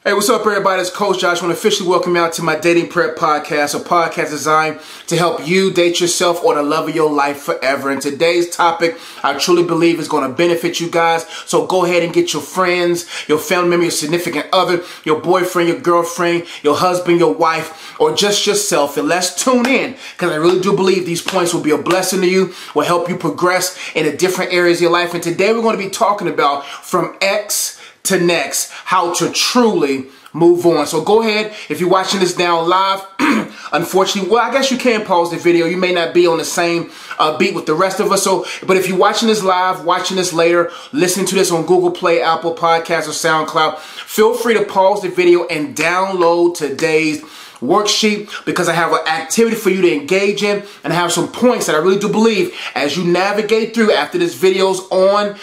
Hey, what's up, everybody? It's Coach Josh. I want to officially welcome you out to my Dating Prep Podcast, a podcast designed to help you date yourself or the love of your life forever. And today's topic, I truly believe, is going to benefit you guys. So go ahead and get your friends, your family member, your significant other, your boyfriend, your girlfriend, your husband, your wife, or just yourself. And let's tune in, because I really do believe these points will be a blessing to you, will help you progress in the different areas of your life. And today we're going to be talking about from X to next, how to truly move on. So go ahead, if you're watching this now live, unfortunately, well, I guess you can pause the video. You may not be on the same beat with the rest of us. But if you're watching this live, watching this later, listening to this on Google Play, Apple Podcasts, or SoundCloud, feel free to pause the video and download today's worksheet, because I have an activity for you to engage in, and I have some points that I really do believe as you navigate through after this video's on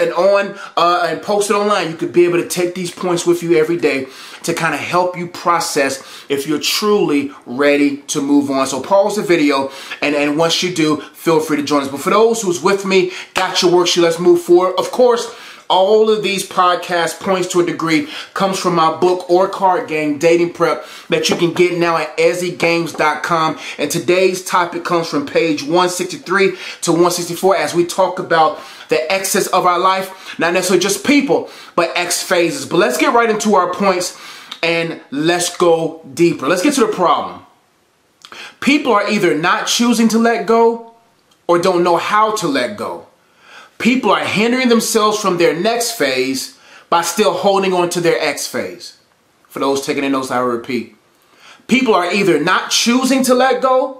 and posted online, you could be able to take these points with you every day to kind of help you process if you're truly ready to move on. So pause the video, and once you do, feel free to join us. But for those who's with me, got your worksheet, let's move forward. Of course, all of these podcast points to a degree comes from my book or card game, Dating Prep, that you can get now at ezzygames.com. And today's topic comes from page 163 to 164 as we talk about the X's of our life, not necessarily just people, but X phases. But let's get right into our points and let's go deeper. Let's get to the problem. People are either not choosing to let go or don't know how to let go. People are hindering themselves from their next phase by still holding on to their X phase. For those taking the notes, I will repeat. People are either not choosing to let go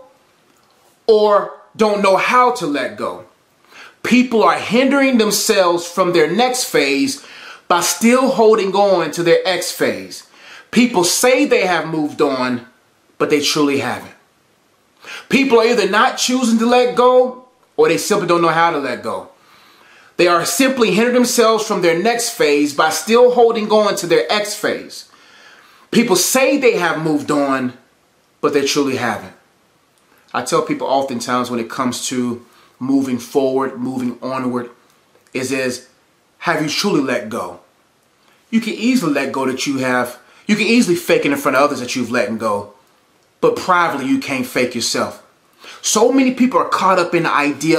or don't know how to let go. People are hindering themselves from their next phase by still holding on to their X phase. People say they have moved on, but they truly haven't. People are either not choosing to let go or they simply don't know how to let go. They are simply hindering themselves from their next phase by still holding on to their X phase. People say they have moved on, but they truly haven't. I tell people oftentimes when it comes to moving forward, moving onward, is have you truly let go? You can easily let go that you have. You can easily fake it in front of others that you've let go, but privately you can't fake yourself. So many people are caught up in the idea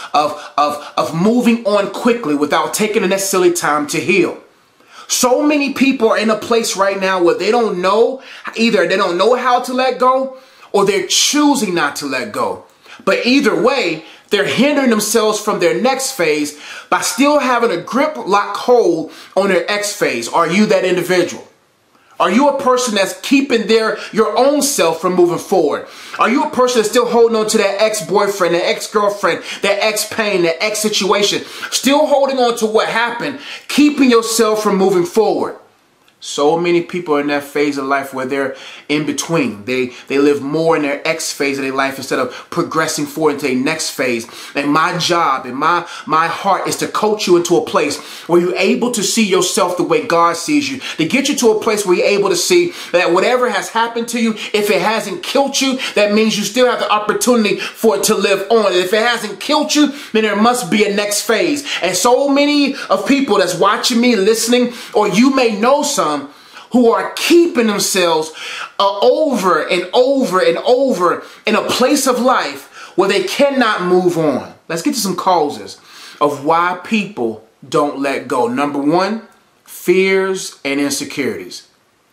of moving on quickly without taking the necessary time to heal. So many people are in a place right now where they don't know, either they don't know how to let go or they're choosing not to let go. But either way, they're hindering themselves from their next phase by still having a grip lock hold on their X phase. Are you that individual? Are you a person that's keeping your own self from moving forward? Are you a person that's still holding on to that ex-boyfriend, that ex-girlfriend, that ex-pain, that ex-situation? Still holding on to what happened, keeping yourself from moving forward. So many people are in that phase of life where they're in between. They live more in their X phase of their life instead of progressing forward into their next phase. And my job and my heart is to coach you into a place where you're able to see yourself the way God sees you. To get you to a place where you're able to see that whatever has happened to you, if it hasn't killed you, that means you still have the opportunity for it to live on. And if it hasn't killed you, then there must be a next phase. And so many of people that's watching me, listening, or you may know some, who are keeping themselves over and over and over in a place of life where they cannot move on. Let's get to some causes of why people don't let go. Number one, fears and insecurities.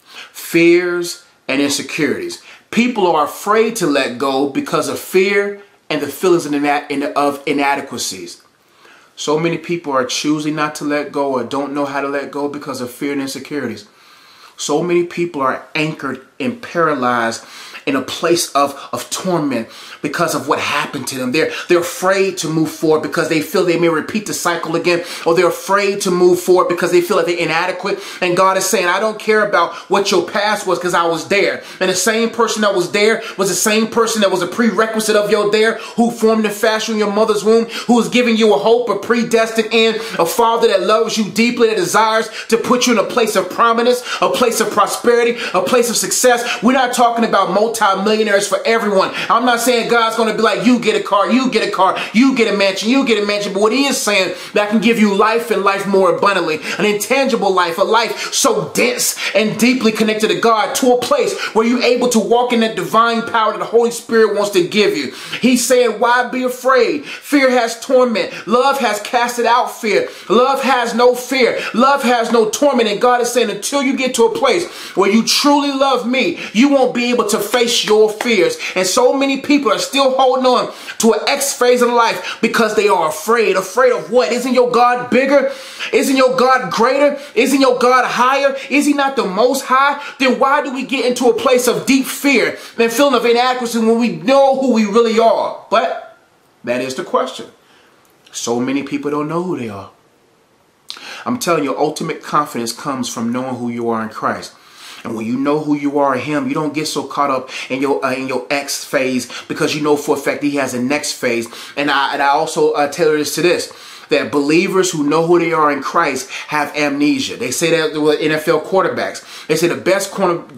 Fears and insecurities. People are afraid to let go because of fear and the feelings of inadequacies. So many people are choosing not to let go or don't know how to let go because of fear and insecurities. So many people are anchored and paralyzed in a place of torment because of what happened to them. They're afraid to move forward because they feel they may repeat the cycle again, or they're afraid to move forward because they feel like they're inadequate. And God is saying, I don't care about what your past was because I was there. And the same person that was there was the same person that was a prerequisite of your there, who formed and fashioned your mother's womb, who is giving you a hope, a predestined end, a father that loves you deeply, that desires to put you in a place of prominence, a place of prosperity, a place of success, success, we're not talking about multi-millionaires for everyone. I'm not saying God's going to be like, you get a car, you get a car, you get a mansion, you get a mansion. But what he is saying, that can give you life and life more abundantly, an intangible life, a life so dense and deeply connected to God, to a place where you're able to walk in that divine power that the Holy Spirit wants to give you. He's saying, why be afraid? Fear has torment. Love has casted out fear. Love has no fear. Love has no torment. And God is saying, until you get to a place where you truly love me, you won't be able to face your fears. And so many people are still holding on to an X phase of life because they are afraid. Afraid of what? Isn't your God bigger? Isn't your God greater? Isn't your God higher? Is he not the most high? Then why do we get into a place of deep fear and feeling of inadequacy when we know who we really are? But that is the question. So many people don't know who they are. I'm telling you, ultimate confidence comes from knowing who you are in Christ. And when you know who you are in him, you don't get so caught up in your X phase, because you know for a fact he has a next phase. And I also tailor this to this, that believers who know who they are in Christ have amnesia. They say that with NFL quarterbacks. They say the best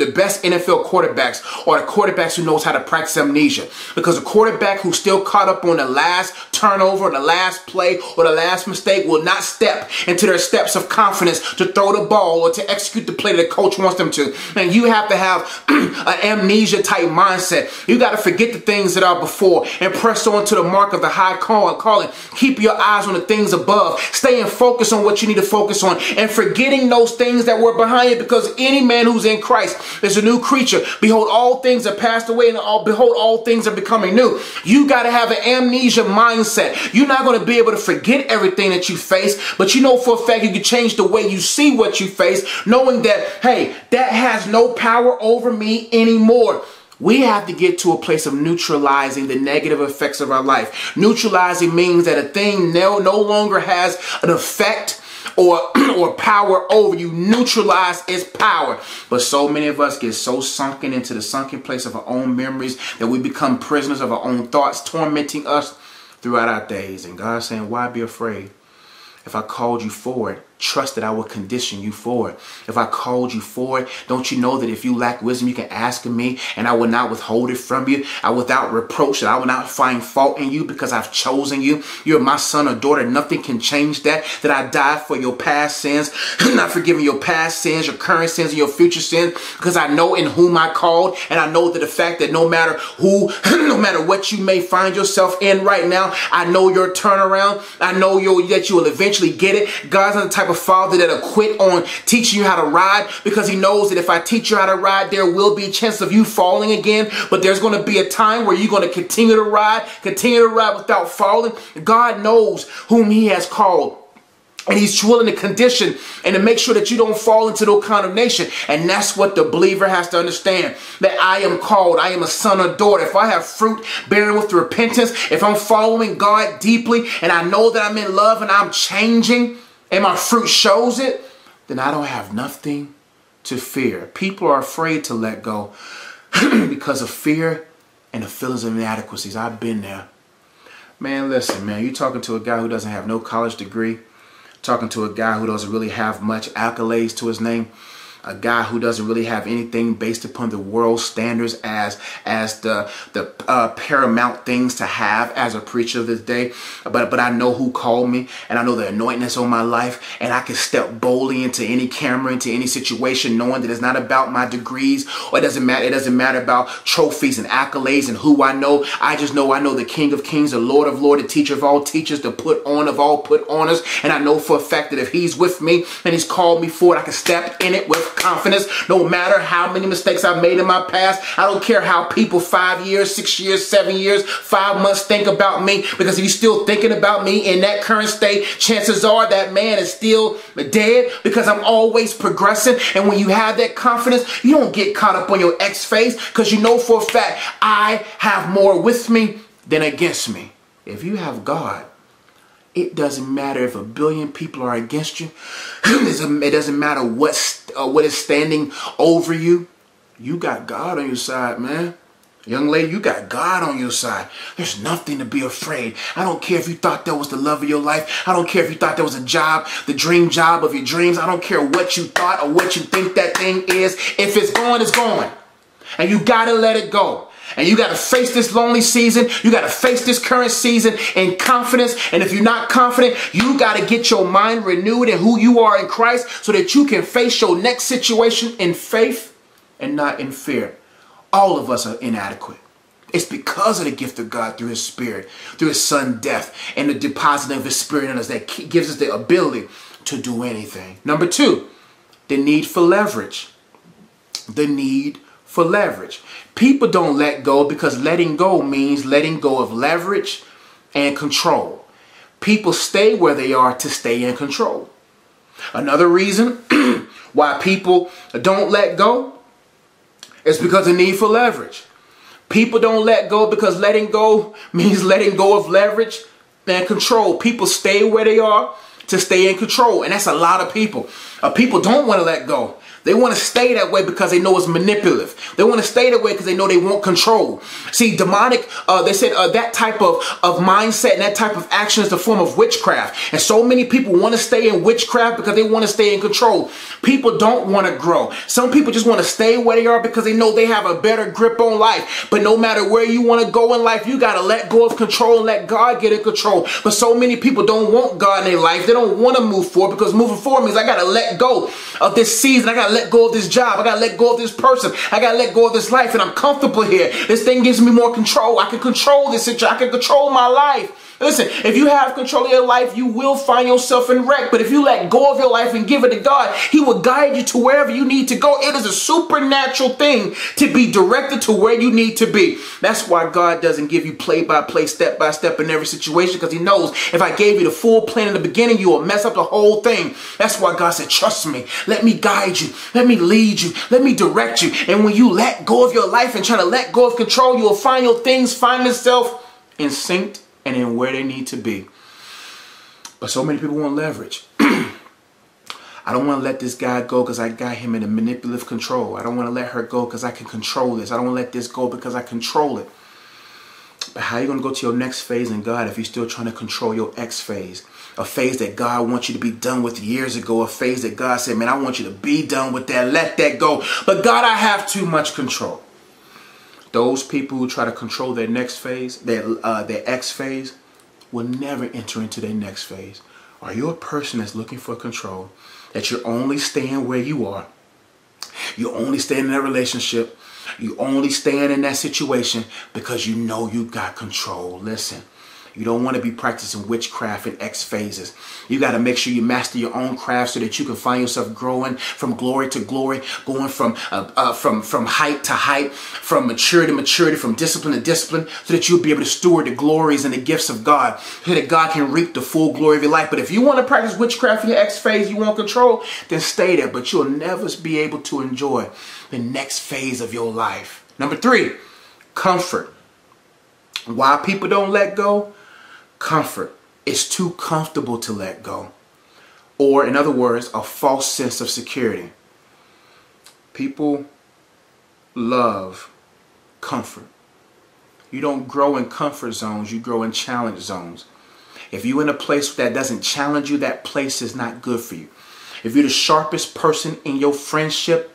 NFL quarterbacks are the quarterbacks who knows how to practice amnesia. Because a quarterback who's still caught up on the last turnover, the last play, or the last mistake will not step into their steps of confidence to throw the ball or to execute the play that the coach wants them to. And you have to have an amnesia type mindset. You got to forget the things that are before and press on to the mark of the high calling. Keep your eyes on the things above, staying focused on what you need to focus on, and forgetting those things that were behind you, because any man who's in Christ is a new creature. Behold, all things are passed away, and behold, all things are becoming new. You got to have an amnesia mindset. You're not going to be able to forget everything that you face, but you know for a fact you can change the way you see what you face, knowing that, hey, that has no power over me anymore. We have to get to a place of neutralizing the negative effects of our life. Neutralizing means that a thing no longer has an effect or power over you. Neutralize its power. But so many of us get so sunken into the sunken place of our own memories that we become prisoners of our own thoughts, tormenting us throughout our days. And God's saying, why be afraid? If I called you forward, trust that I will condition you for it. If I called you for it, don't you know that if you lack wisdom, you can ask of me, and I will not withhold it from you. Without reproach, that I will not find fault in you, because I've chosen you. You're my son or daughter. Nothing can change that. That I died for your past sins, not forgiving your past sins, your current sins, and your future sins, because I know in whom I called, and I know that the fact that no matter who, no matter what you may find yourself in right now, I know your turnaround. I know that you will eventually get it. God's not the type of father that'll quit on teaching you how to ride, because he knows that if I teach you how to ride, there will be a chance of you falling again. But there's going to be a time where you're going to continue to ride without falling. God knows whom he has called, and he's willing to condition and to make sure that you don't fall into no condemnation. And that's what the believer has to understand, that I am called. I am a son or daughter. If I have fruit bearing with repentance, if I'm following God deeply, and I know that I'm in love and I'm changing, and my fruit shows it, then I don't have nothing to fear. People are afraid to let go because of fear and the feelings of inadequacies. I've been there. Man, listen, man, you're talking to a guy who doesn't have no college degree, talking to a guy who doesn't really have much accolades to his name, a guy who doesn't really have anything based upon the world standards as the paramount things to have as a preacher of this day. But I know who called me, and I know the anointing that's on my life, and I can step boldly into any camera, into any situation, knowing that it's not about my degrees, or it doesn't matter about trophies and accolades and who I know. I just know I know the King of Kings, the Lord of Lords, the teacher of all teachers, the put on of all put oners. And I know for a fact that if he's with me and he's called me forward, I can step in it with confidence, no matter how many mistakes I've made in my past. I don't care how people 5 years, 6 years, 7 years, 5 months think about me, because if you're still thinking about me in that current state, chances are that man is still dead, because I'm always progressing. And when you have that confidence, you don't get caught up on your X phase, because you know for a fact I have more with me than against me. If you have God, it doesn't matter if 1 billion people are against you. It doesn't matter what is standing over you. You got God on your side, man. Young lady, you got God on your side. There's nothing to be afraid. I don't care if you thought that was the love of your life. I don't care if you thought that was a job, the dream job of your dreams. I don't care what you thought or what you think that thing is. If it's going, it's going. And you got to let it go. And you got to face this lonely season. You got to face this current season in confidence. And if you're not confident, you got to get your mind renewed in who you are in Christ so that you can face your next situation in faith and not in fear. All of us are inadequate. It's because of the gift of God through his Spirit, through his Son's death, and the deposit of his Spirit in us that gives us the ability to do anything. Number 2, the need for leverage. The need for leverage. People don't let go because letting go means letting go of leverage and control. People stay where they are to stay in control. Another reason why people don't let go is because of need for leverage. People don't let go because letting go means letting go of leverage and control. People stay where they are to stay in control. And that's a lot of people. People don't want to let go. They want to stay that way because they know it's manipulative. They want to stay that way because they know they want control. See, demonic, they said that type of mindset and that type of action is the form of witchcraft. And so many people want to stay in witchcraft because they want to stay in control. People don't want to grow. Some people just want to stay where they are because they know they have a better grip on life. But no matter where you want to go in life, you got to let go of control and let God get in control. But so many people don't want God in their life. They don't want to move forward because moving forward means I got to let go of this season. I got to let go of this job. I got to let go of this person. I got to let go of this life, and I'm comfortable here. This thing gives me more control. I can control this situation. I can control my life. Listen, if you have control of your life, you will find yourself in wreck. But if you let go of your life and give it to God, he will guide you to wherever you need to go. It is a supernatural thing to be directed to where you need to be. That's why God doesn't give you play-by-play, step-by-step in every situation, because he knows if I gave you the full plan in the beginning, you will mess up the whole thing. That's why God said, trust me. Let me guide you. Let me lead you. Let me direct you. And when you let go of your life and try to let go of control, you will find your things find themselves in sync and in where they need to be. But so many people want leverage. I don't want to let this guy go because I got him in a manipulative control. I don't want to let her go because I can control this. I don't want to let this go because I control it. But how are you going to go to your next phase in God if you're still trying to control your X phase? A phase that God wants you to be done with years ago. A phase that God said, man, I want you to be done with that. Let that go. But God, I have too much control. Those people who try to control their next phase, their X phase, will never enter into their next phase. Are you a person that's looking for control? That you're only staying where you are? You only staying in that relationship? You only staying in that situation because you know you got control? Listen. You don't want to be practicing witchcraft in X phases. You got to make sure you master your own craft so that you can find yourself growing from glory to glory, going from height to height, from maturity to maturity, from discipline to discipline, so that you'll be able to steward the glories and the gifts of God, so that God can reap the full glory of your life. But if you want to practice witchcraft in your X phase, you want control, then stay there. But you'll never be able to enjoy the next phase of your life. Number 3, comfort. Why people don't let go? Comfort. It's too comfortable to let go. Or, in other words, a false sense of security. People love comfort. You don't grow in comfort zones, you grow in challenge zones. If you're in a place that doesn't challenge you, that place is not good for you. If you're the sharpest person in your friendship,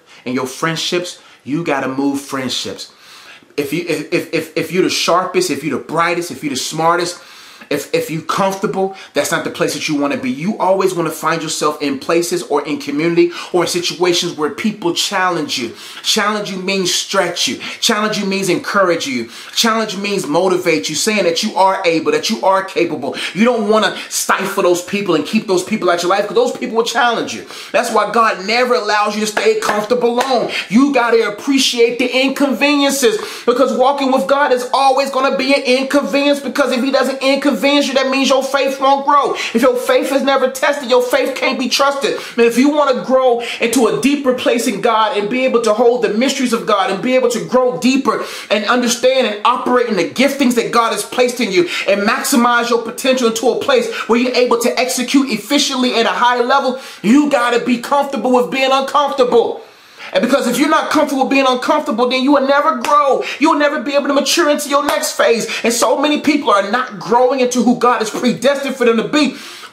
you got to move friendships. If you're the sharpest, if you're the brightest, if you're the smartest, if you're comfortable, that's not the place that you want to be. You always want to find yourself in places or in community or in situations where people challenge you. Challenge you means stretch you. Challenge you means encourage you. Challenge means motivate you, saying that you are able, that you are capable. You don't want to stifle those people and keep those people out your life because those people will challenge you. That's why God never allows you to stay comfortable alone. You got to appreciate the inconveniences, because walking with God is always going to be an inconvenience, because if he doesn't inconvenience you, that means your faith won't grow. If your faith is never tested, your faith can't be trusted. And if you want to grow into a deeper place in God and be able to hold the mysteries of God and be able to grow deeper and understand and operate in the giftings that God has placed in you and maximize your potential into a place where you're able to execute efficiently at a high level, you got to be comfortable with being uncomfortable. And because if you're not comfortable being uncomfortable, then you will never grow. You will never be able to mature into your next phase. And so many people are not growing into who God has predestined for them to be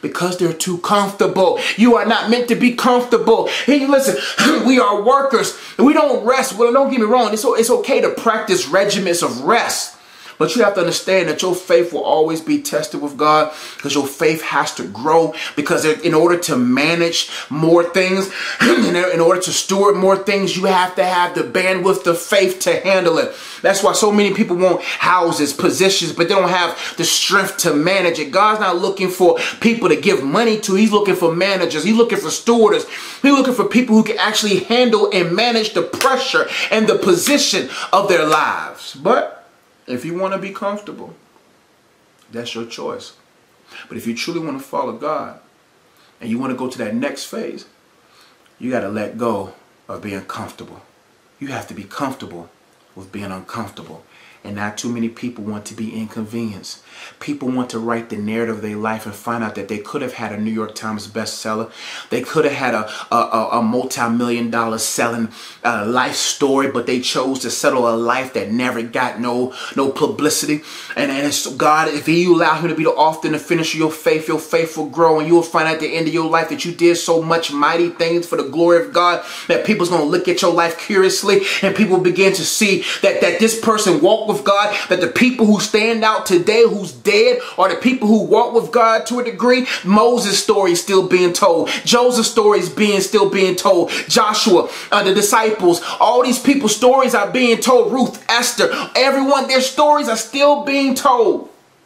Because they're too comfortable. You are not meant to be comfortable. Hey, listen, we are workers. We don't rest. Well, don't get me wrong. It's okay to practice regimens of rest. But you have to understand that your faith will always be tested with God, because your faith has to grow, because in order to manage more things, in order to steward more things, you have to have the bandwidth of faith to handle it. That's why so many people want houses, positions, but they don't have the strength to manage it. God's not looking for people to give money to. He's looking for managers. He's looking for stewards. He's looking for people who can actually handle and manage the pressure and the position of their lives. But if you want to be comfortable, that's your choice. But if you truly want to follow God and you want to go to that next phase, you got to let go of being comfortable. You have to be comfortable with being uncomfortable. And not too many people want to be inconvenienced. People want to write the narrative of their life and find out that they could have had a New York Times bestseller. They could have had a multi-million-dollar selling life story, but they chose to settle a life that never got no publicity. And it's God, if you allow him to be the author and the finisher of your faith will grow, and you will find at the end of your life that you did so much mighty things for the glory of God that people's going to look at your life curiously, and people begin to see that this person walked with God, that the people who stand out today who's dead are the people who walk with God to a degree. Moses' story is still being told. Joseph's story is still being told. Joshua, the disciples, all these people's stories are being told. Ruth, Esther, everyone, their stories are still being told.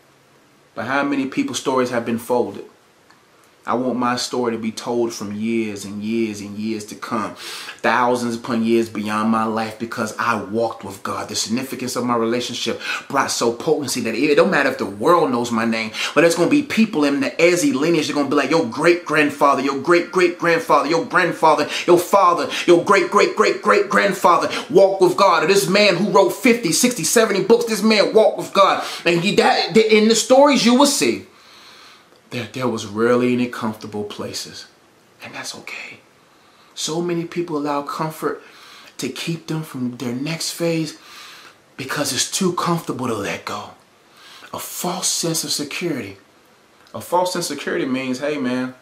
But how many people's stories have been folded? I want my story to be told from years and years and years to come. Thousands upon years beyond my life, because I walked with God. The significance of my relationship brought so potency that it don't matter if the world knows my name, but there's going to be people in the Eze lineage. They're going to be like, your great-grandfather, your great-great-grandfather, your grandfather, your father, your great-great-great-great-grandfather walked with God. Or this man who wrote 50, 60, 70 books, this man walked with God. And in the stories you will see, there was rarely any comfortable places. And that's okay. So many people allow comfort to keep them from their next phase because it's too comfortable to let go. A false sense of security. A false sense of security means, hey man,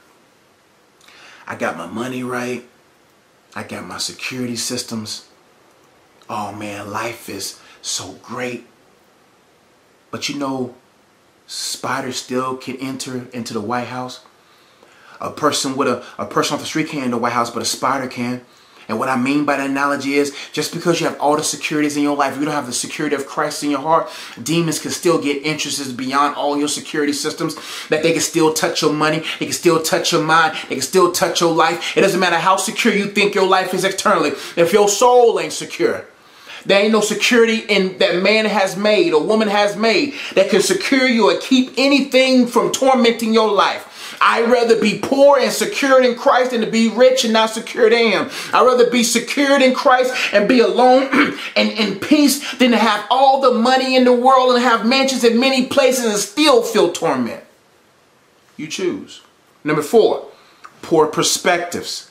I got my money right. I got my security systems. Oh man, life is so great. But you know, spiders still can enter into the White House. A person off the street can't enter the White House, but a spider can. And what I mean by that analogy is, just because you have all the securities in your life, you don't have the security of Christ in your heart, demons can still get interested beyond all your security systems, that they can still touch your money, they can still touch your mind, they can still touch your life. It doesn't matter how secure you think your life is externally. If your soul ain't secure, there ain't no security in that man has made or woman has made that can secure you or keep anything from tormenting your life. I'd rather be poor and secured in Christ than to be rich and not secured in him. I'd rather be secured in Christ and be alone and in peace than to have all the money in the world and have mansions in many places and still feel torment. You choose. Number 4, poor perspectives.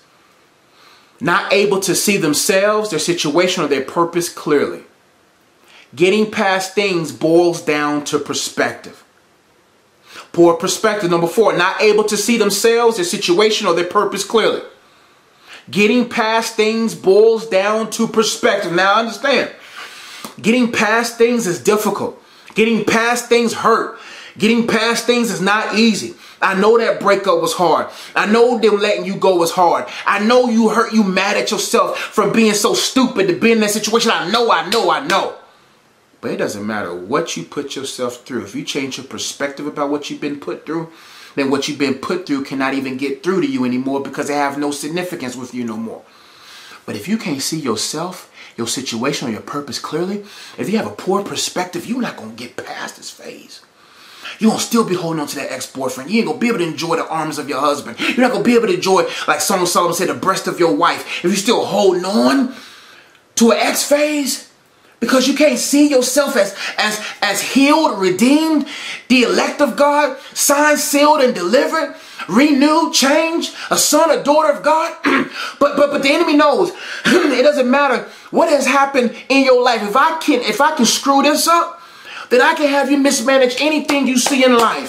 Not able to see themselves, their situation, or their purpose clearly. Getting past things boils down to perspective. Poor perspective. Number 4, not able to see themselves, their situation, or their purpose clearly. Getting past things boils down to perspective. Now understand, getting past things is difficult. Getting past things hurt. Getting past things is not easy. I know that breakup was hard. I know them letting you go was hard. I know you hurt, you mad at yourself from being so stupid to be in that situation. I know. But it doesn't matter what you put yourself through. If you change your perspective about what you've been put through, then what you've been put through cannot even get through to you anymore because they have no significance with you no more. But if you can't see yourself, your situation, or your purpose clearly, if you have a poor perspective, you're not going to get past this phase. You're going to still be holding on to that ex-boyfriend. You ain't going to be able to enjoy the arms of your husband. You're not going to be able to enjoy, like Song of Solomon said, the breast of your wife. If you're still holding on to an ex phase, because you can't see yourself as healed, redeemed, the elect of God, signed, sealed, and delivered, renewed, changed, a son, a daughter of God. but the enemy knows it doesn't matter what has happened in your life. If I can screw this up, then I can have you mismanage anything you see in life.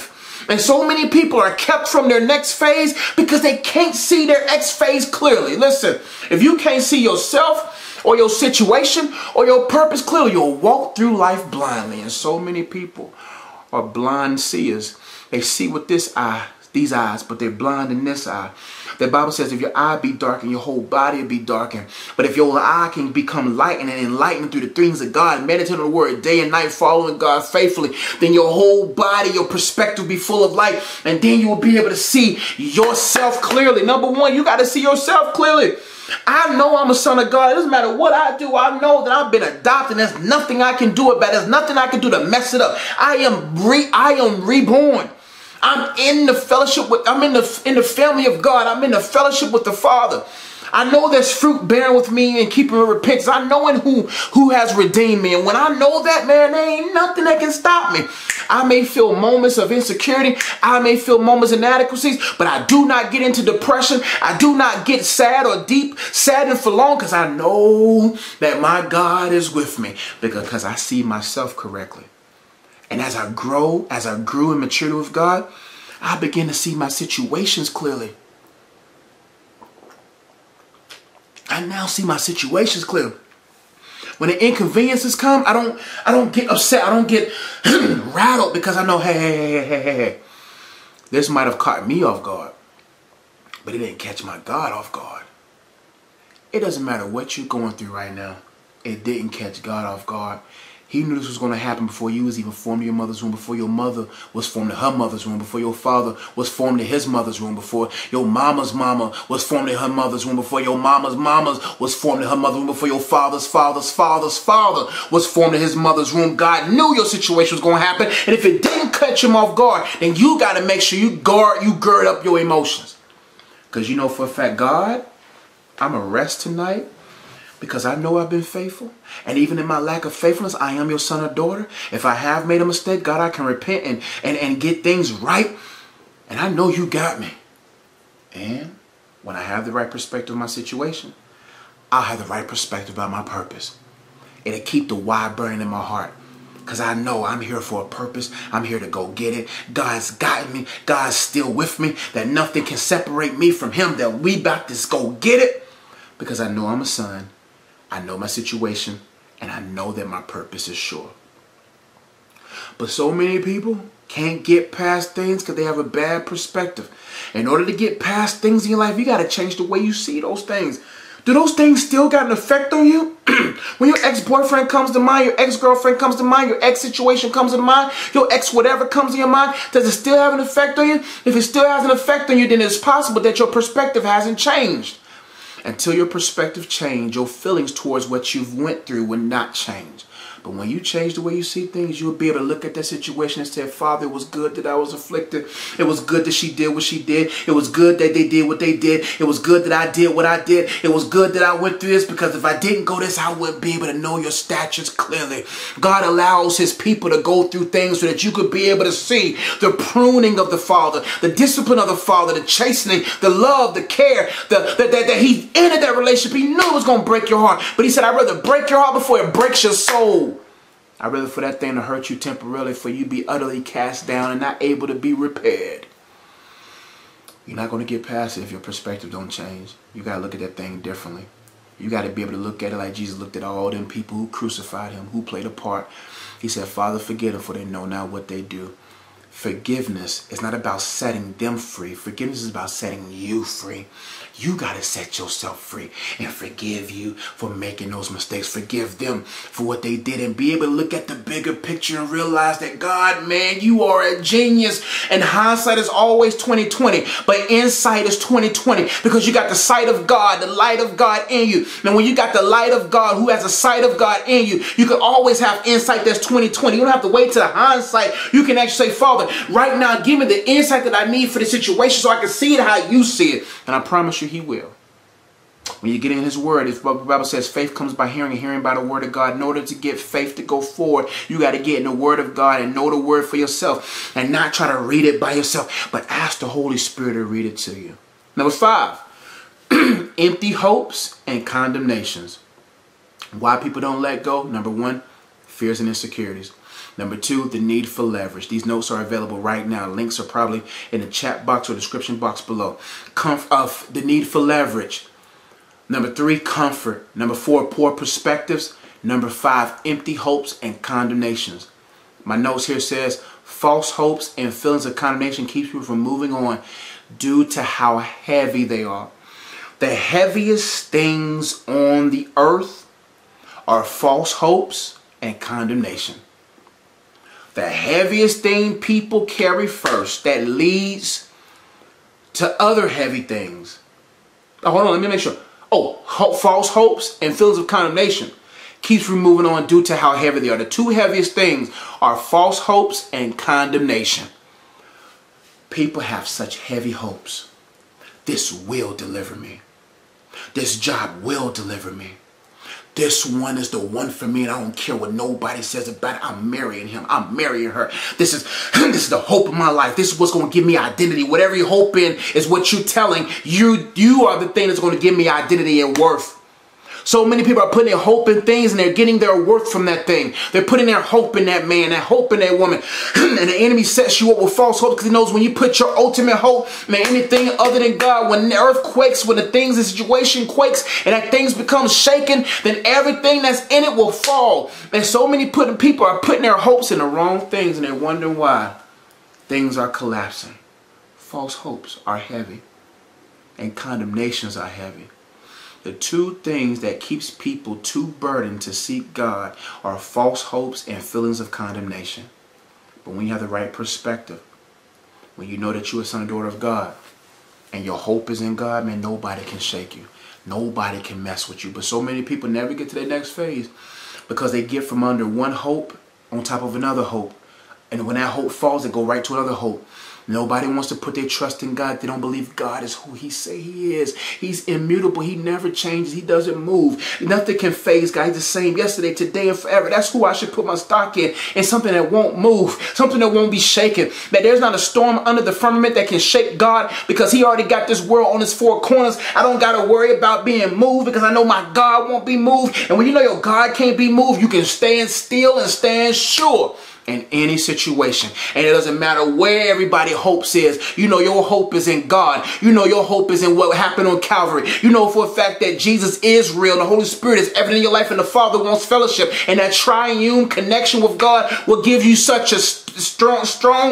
And so many people are kept from their next phase because they can't see their next phase clearly. Listen, if you can't see yourself or your situation or your purpose clearly, you'll walk through life blindly. And so many people are blind seers. They see with these eyes, but they're blind in this eye. The Bible says if your eye be darkened, your whole body will be darkened. But if your eye can become lightened and enlightened through the things of God, meditate on the word day and night, following God faithfully, then your whole body, your perspective will be full of light. And then you will be able to see yourself clearly. Number one, you got to see yourself clearly. I know I'm a son of God. It doesn't matter what I do. I know that I've been adopted. There's nothing I can do about it. There's nothing I can do to mess it up. I am reborn. I'm in the fellowship with, I'm in the family of God. I'm in the fellowship with the Father. I know there's fruit bearing with me and keeping me repentance. I know in who has redeemed me. And when I know that, man, there ain't nothing that can stop me. I may feel moments of insecurity. I may feel moments of inadequacies, but I do not get into depression. I do not get sad or deep saddened for long because I know that my God is with me because I see myself correctly. And as I grew in maturity with God, I began to see my situations clearly. I now see my situations clearly. When the inconveniences come, I don't get upset. I don't get rattled because I know, hey. This might have caught me off guard, but it didn't catch my God off guard. It doesn't matter what you're going through right now. It didn't catch God off guard. He knew this was going to happen before you was even formed in your mother's womb, before your mother was formed in her mother's womb, before your father was formed in his mother's womb, before your mama's mama was formed in her mother's womb, before your mama's mama was formed in her mother's womb, before your father's father's father's father was formed in his mother's womb. God knew your situation was going to happen. And if it didn't catch him off guard, then you got to make sure you gird up your emotions. Because you know for a fact, God, I'm going to rest tonight. Because I know I've been faithful. And even in my lack of faithfulness, I am your son or daughter. If I have made a mistake, God, I can repent and get things right. And I know you got me. And when I have the right perspective of my situation, I'll have the right perspective about my purpose. It'll keep the why burning in my heart. Because I know I'm here for a purpose. I'm here to go get it. God's got me. God's still with me. That nothing can separate me from him. That we about to go get it. Because I know I'm a son. I know my situation, and I know that my purpose is sure. But so many people can't get past things because they have a bad perspective. In order to get past things in your life, you got to change the way you see those things. Do those things still got an effect on you? When your ex-boyfriend comes to mind, your ex-girlfriend comes to mind, your ex-situation comes to mind, your ex-whatever comes to your mind, does it still have an effect on you? If it still has an effect on you, then it's possible that your perspective hasn't changed. Until your perspective change, your feelings towards what you've went through will not change. But when you change the way you see things, you'll be able to look at that situation and say, Father, it was good that I was afflicted. It was good that she did what she did. It was good that they did what they did. It was good that I did what I did. It was good that I went through this because if I didn't go this, I wouldn't be able to know your statutes clearly. God allows his people to go through things so that you could be able to see the pruning of the Father, the discipline of the Father, the chastening, the love, the care, that he ended that relationship. He knew it was going to break your heart. But he said, I'd rather break your heart before it breaks your soul. I'd rather for that thing to hurt you temporarily, for you be utterly cast down and not able to be repaired. You're not going to get past it if your perspective don't change. You got to look at that thing differently. You got to be able to look at it like Jesus looked at all them people who crucified him, who played a part. He said, Father, forgive them, for they know not what they do. Forgiveness is not about setting them free. Forgiveness is about setting you free. You got to set yourself free and forgive you for making those mistakes. Forgive them for what they did and be able to look at the bigger picture and realize that God, man, you are a genius. And hindsight is always 20/20, but insight is 20/20 because you got the sight of God, the light of God in you. Now, when you got the light of God, who has the sight of God in you, you can always have insight that's 20/20. You don't have to wait to the hindsight. You can actually say, Father, right now, give me the insight that I need for the situation so I can see it how you see it. And I promise you, he will. When you get in his word, the Bible says faith comes by hearing and hearing by the word of God. In order to get faith to go forward, you got to get in the word of God and know the word for yourself and not try to read it by yourself, but ask the Holy Spirit to read it to you. Number 5, empty hopes and condemnations. Why people don't let go? Number 1, fears and insecurities. Number 2, the need for leverage. These notes are available right now. Links are probably in the chat box or description box below. The need for leverage. Number 3, comfort. Number 4, poor perspectives. Number 5, empty hopes and condemnations. My notes here says false hopes and feelings of condemnation keeps you from moving on due to how heavy they are. The heaviest things on the earth are false hopes and condemnation. The heaviest thing people carry first that leads to other heavy things. Oh, hold on, let me make sure. Oh, false hopes and feelings of condemnation keeps you moving on due to how heavy they are. The 2 heaviest things are false hopes and condemnation. People have such heavy hopes. This will deliver me. This job will deliver me. This one is the one for me, and I don't care what nobody says about it. I'm marrying him. I'm marrying her. This is the hope of my life. This is what's going to give me identity. Whatever you hope in is what you're telling. You are the thing that's going to give me identity and worth. So many people are putting their hope in things and they're getting their worth from that thing. They're putting their hope in that man, that hope in that woman. And the enemy sets you up with false hope because he knows when you put your ultimate hope, man, anything other than God, when the earth quakes, when the situation quakes and that things become shaken, then everything that's in it will fall. And so many people are putting their hopes in the wrong things and they're wondering why things are collapsing. False hopes are heavy and condemnations are heavy. The 2 things that keeps people too burdened to seek God are false hopes and feelings of condemnation. But when you have the right perspective, when you know that you're a son or daughter of God, and your hope is in God, man, nobody can shake you. Nobody can mess with you. But so many people never get to their next phase because they get from under one hope on top of another hope. And when that hope falls, they go right to another hope. Nobody wants to put their trust in God. They don't believe God is who he say he is. He's immutable. He never changes. He doesn't move. Nothing can phase God. He's the same yesterday, today, and forever. That's who I should put my stock in. And something that won't move. Something that won't be shaken. That there's not a storm under the firmament that can shake God because he already got this world on its 4 corners. I don't got to worry about being moved because I know my God won't be moved. And when you know your God can't be moved, you can stand still and stand sure in any situation. And it doesn't matter where everybody hopes is. You know your hope is in God. You know your hope is in what happened on Calvary. You know for a fact that Jesus is real. The Holy Spirit is evident in your life and the Father wants fellowship. And that triune connection with God will give you such a strong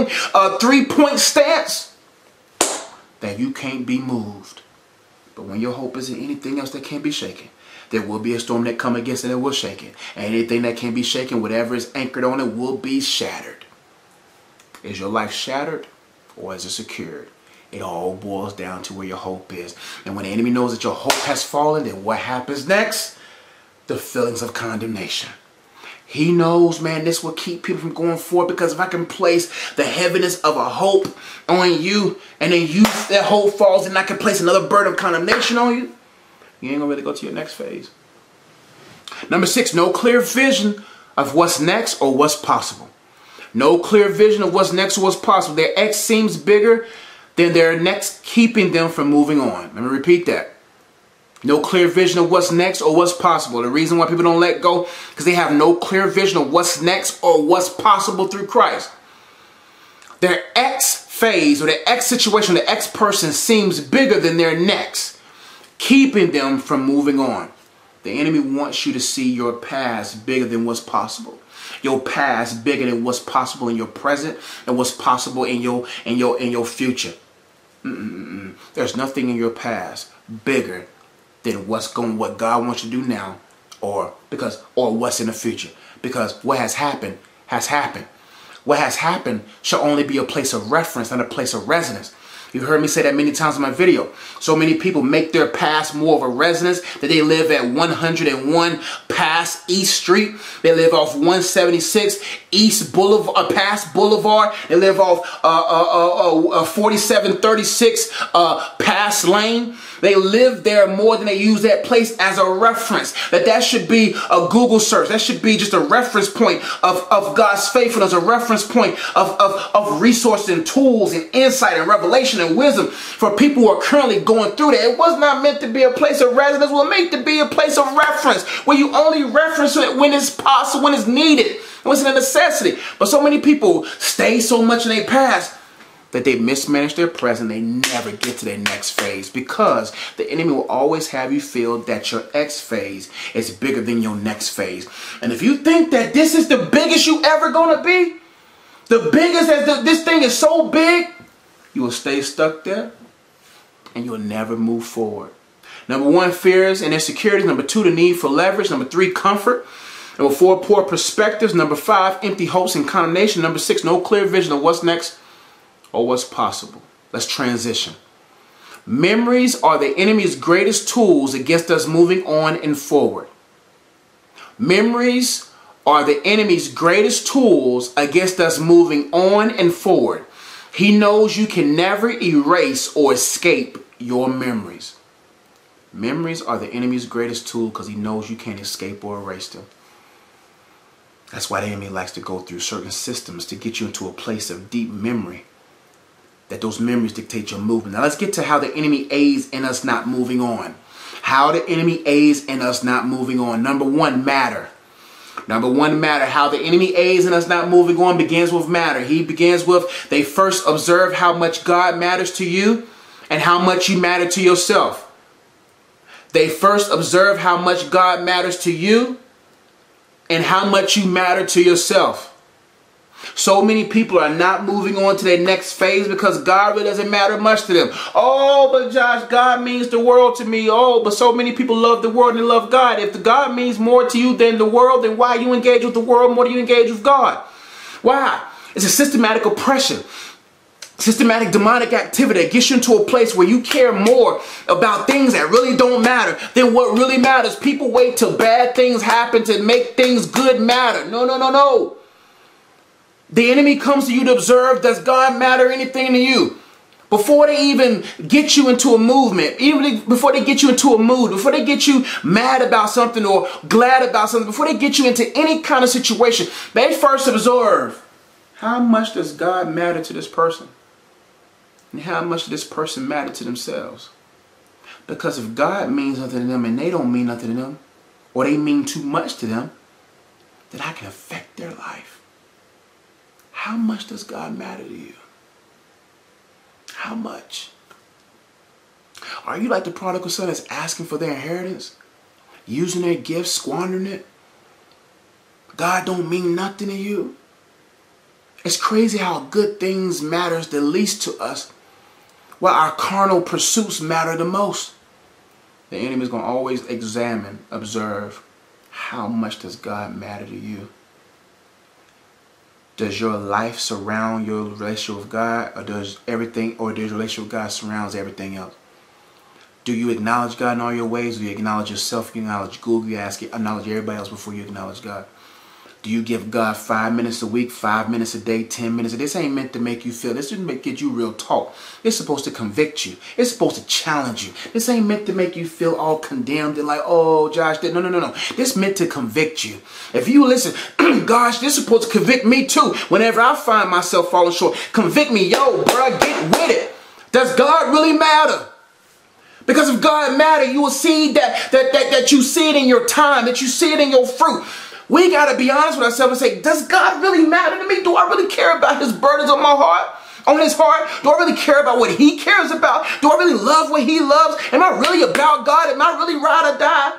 3-point stance that you can't be moved. But when your hope is in anything else that can't be shaken, there will be a storm that come against it and it will shake it. And anything that can be shaken, whatever is anchored on it, will be shattered. Is your life shattered or is it secured? It all boils down to where your hope is. And when the enemy knows that your hope has fallen, then what happens next? The feelings of condemnation. He knows, man, this will keep people from going forward because if I can place the heaviness of a hope on you and then that hope falls and I can place another burden of condemnation on you, you ain't gonna really go to your next phase. Number 6, no clear vision of what's next or what's possible. No clear vision of what's next or what's possible. Their X seems bigger than their next, keeping them from moving on. Let me repeat that. No clear vision of what's next or what's possible. The reason why people don't let go, because they have no clear vision of what's next or what's possible through Christ. Their X phase or their X situation, the X person seems bigger than their next, keeping them from moving on. The enemy wants you to see your past bigger than what's possible. Your past bigger than what's possible in your present and what's possible in your future. There's nothing in your past bigger than what God wants you to do now or what's in the future. Because what has happened has happened. What has happened shall only be a place of reference, not a place of resonance. You heard me say that many times in my video. So many people make their past more of a resonance that they live at 101 past East Street. They live off 176 East Boulevard, past Boulevard. They live off 4736 past Lane. They live there more than they use that place as a reference. That should be a Google search. That should be just a reference point of God's faithfulness, a reference point of resources and tools and insight and revelation and wisdom for people who are currently going through that. It was not meant to be a place of residence. It was meant to be a place of reference where you only reference it when it's possible, when it's needed, when it's a necessity. But so many people stay so much in their past that they mismanage their present. They never get to their next phase because the enemy will always have you feel that your X phase is bigger than your next phase. And if you think that this is the biggest you ever gonna be, the biggest as this thing is so big, you will stay stuck there and you'll never move forward. Number 1, fears and insecurities. Number 2, the need for leverage. Number 3, comfort. Number 4, poor perspectives. Number 5, empty hopes and condemnation. Number 6, no clear vision of what's next or what's possible. Let's transition. Memories are the enemy's greatest tools against us moving on and forward. Memories are the enemy's greatest tools against us moving on and forward. He knows you can never erase or escape your memories. Memories are the enemy's greatest tool because he knows you can't escape or erase them. That's why the enemy likes to go through certain systems to get you into a place of deep memory, that those memories dictate your movement. Now let's get to how the enemy aids in us not moving on. How the enemy aids in us not moving on. Number 1, matter. Number 1, matter. How the enemy aids in us not moving on begins with matter. He begins with, they first observe how much God matters to you and how much you matter to yourself. They first observe how much God matters to you and how much you matter to yourself. So many people are not moving on to their next phase because God really doesn't matter much to them. Oh, but Josh, God means the world to me. Oh, but so many people love the world and love God. If the God means more to you than the world, then why you engage with the world more than you engage with God? Why? It's a systematic oppression. Systematic demonic activity that gets you into a place where you care more about things that really don't matter than what really matters. People wait till bad things happen to make things good matter. No, no, no, no. The enemy comes to you to observe, does God matter anything to you? Before they even get you into a movement, even before they get you into a mood, before they get you mad about something or glad about something, before they get you into any kind of situation, they first observe, how much does God matter to this person? And how much does this person matter to themselves? Because if God means nothing to them and they don't mean nothing to them, or they mean too much to them, then I can affect their life. How much does God matter to you? How much? Are you like the prodigal son that's asking for their inheritance? Using their gifts, squandering it? God don't mean nothing to you? It's crazy how good things matters the least to us, while our carnal pursuits matter the most. The enemy is going to always examine, observe, how much does God matter to you? Does your life surround your relationship with God, or does your relationship with God surrounds everything else? Do you acknowledge God in all your ways? Do you acknowledge yourself? You acknowledge Google, you acknowledge everybody else before you acknowledge God? Do you give God 5 minutes a week, 5 minutes a day, 10 minutes? This ain't meant to make you feel. This is meant to get you real talk. It's supposed to convict you. It's supposed to challenge you. This ain't meant to make you feel all condemned and like, oh, Josh, no, no, no, no. This meant to convict you. If you listen, gosh, this is supposed to convict me too. Whenever I find myself falling short, convict me. Yo, bro, get with it. Does God really matter? Because if God matter, you will see that you see it in your time, that you see it in your fruit. We got to be honest with ourselves and say, does God really matter to me? Do I really care about his burdens on my heart? On his heart? Do I really care about what he cares about? Do I really love what he loves? Am I really about God? Am I really ride or die?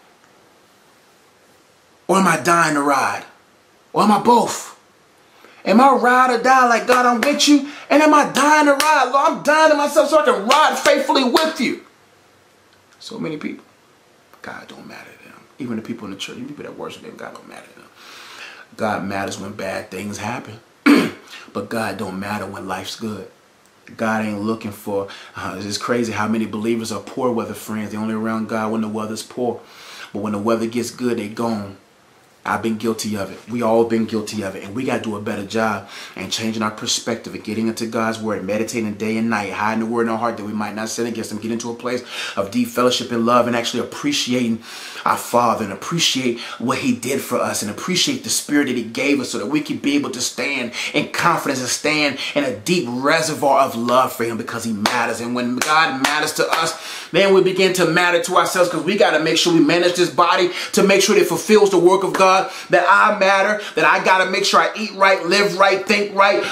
Or am I dying to ride? Or am I both? Am I ride or die like God, I'm with you? And am I dying to ride? Lord, I'm dying to myself so I can ride faithfully with you. So many people, God don't matter to them. Even the people in the church, even people that worship him, God don't matter to them. God matters when bad things happen. But God don't matter when life's good. God ain't looking for, it's crazy how many believers are poor weather friends. They're only around God when the weather's poor. But when the weather gets good, they gone. I've been guilty of it. We all been guilty of it. And we got to do a better job and changing our perspective and getting into God's word, meditating day and night, hiding the word in our heart that we might not sin against him, get into a place of deep fellowship and love and actually appreciating our Father and appreciate what he did for us and appreciate the spirit that he gave us so that we can be able to stand in confidence and stand in a deep reservoir of love for him because he matters. And when God matters to us, then we begin to matter to ourselves because we got to make sure we manage this body to make sure that it fulfills the work of God. That I matter, that I got to make sure I eat right, live right, think right,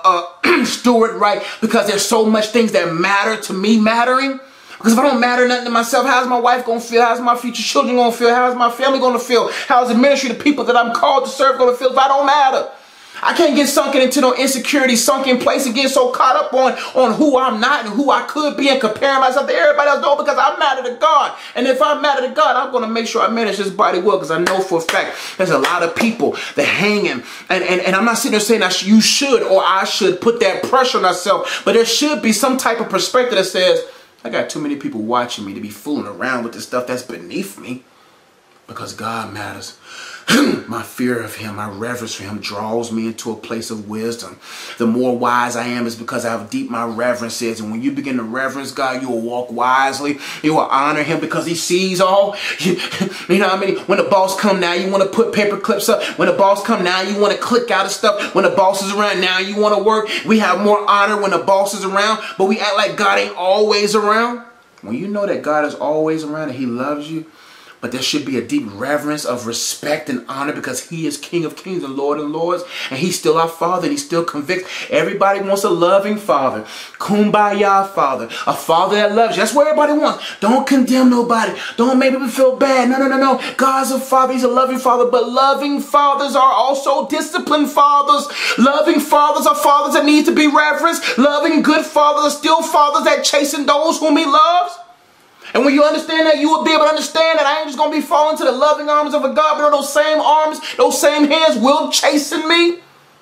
steward right, because there's so much things that matter to me mattering. Because if I don't matter nothing to myself, how's my wife going to feel? How's my future children going to feel? How's my family going to feel? How's the ministry, the people that I'm called to serve going to feel if I don't matter? I can't get sunken into no insecurity, sunk in place and get so caught up on who I'm not and who I could be and comparing myself to everybody else. No, because I matter to God. And if I matter to God, I'm going to make sure I manage this body well because I know for a fact there's a lot of people that hanging. And I'm not sitting there saying you should or I should put that pressure on ourselves. But there should be some type of perspective that says, I got too many people watching me to be fooling around with this stuff that's beneath me because God matters. My fear of him, my reverence for him draws me into a place of wisdom. The more wise I am is because how deep my reverence is. And when you begin to reverence God, you will walk wisely. You will honor him because he sees all. You know what I mean? When the boss come now, you want to put paper clips up. When the boss come now, you want to click out of stuff. When the boss is around now, you want to work. We have more honor when the boss is around, but we act like God ain't always around. When you know that God is always around and he loves you, but there should be a deep reverence of respect and honor because he is King of Kings and Lord of Lords. And he's still our Father and he still convicts. Everybody wants a loving Father. Kumbaya Father. A Father that loves you. That's what everybody wants. Don't condemn nobody. Don't make people feel bad. No. God's a Father. He's a loving Father. But loving fathers are also disciplined fathers. Loving fathers are fathers that need to be reverenced. Loving good fathers are still fathers that chasten those whom he loves. And when you understand that, you will be able to understand that I ain't just going to be falling to the loving arms of a God, but those same arms, those same hands will chasten me.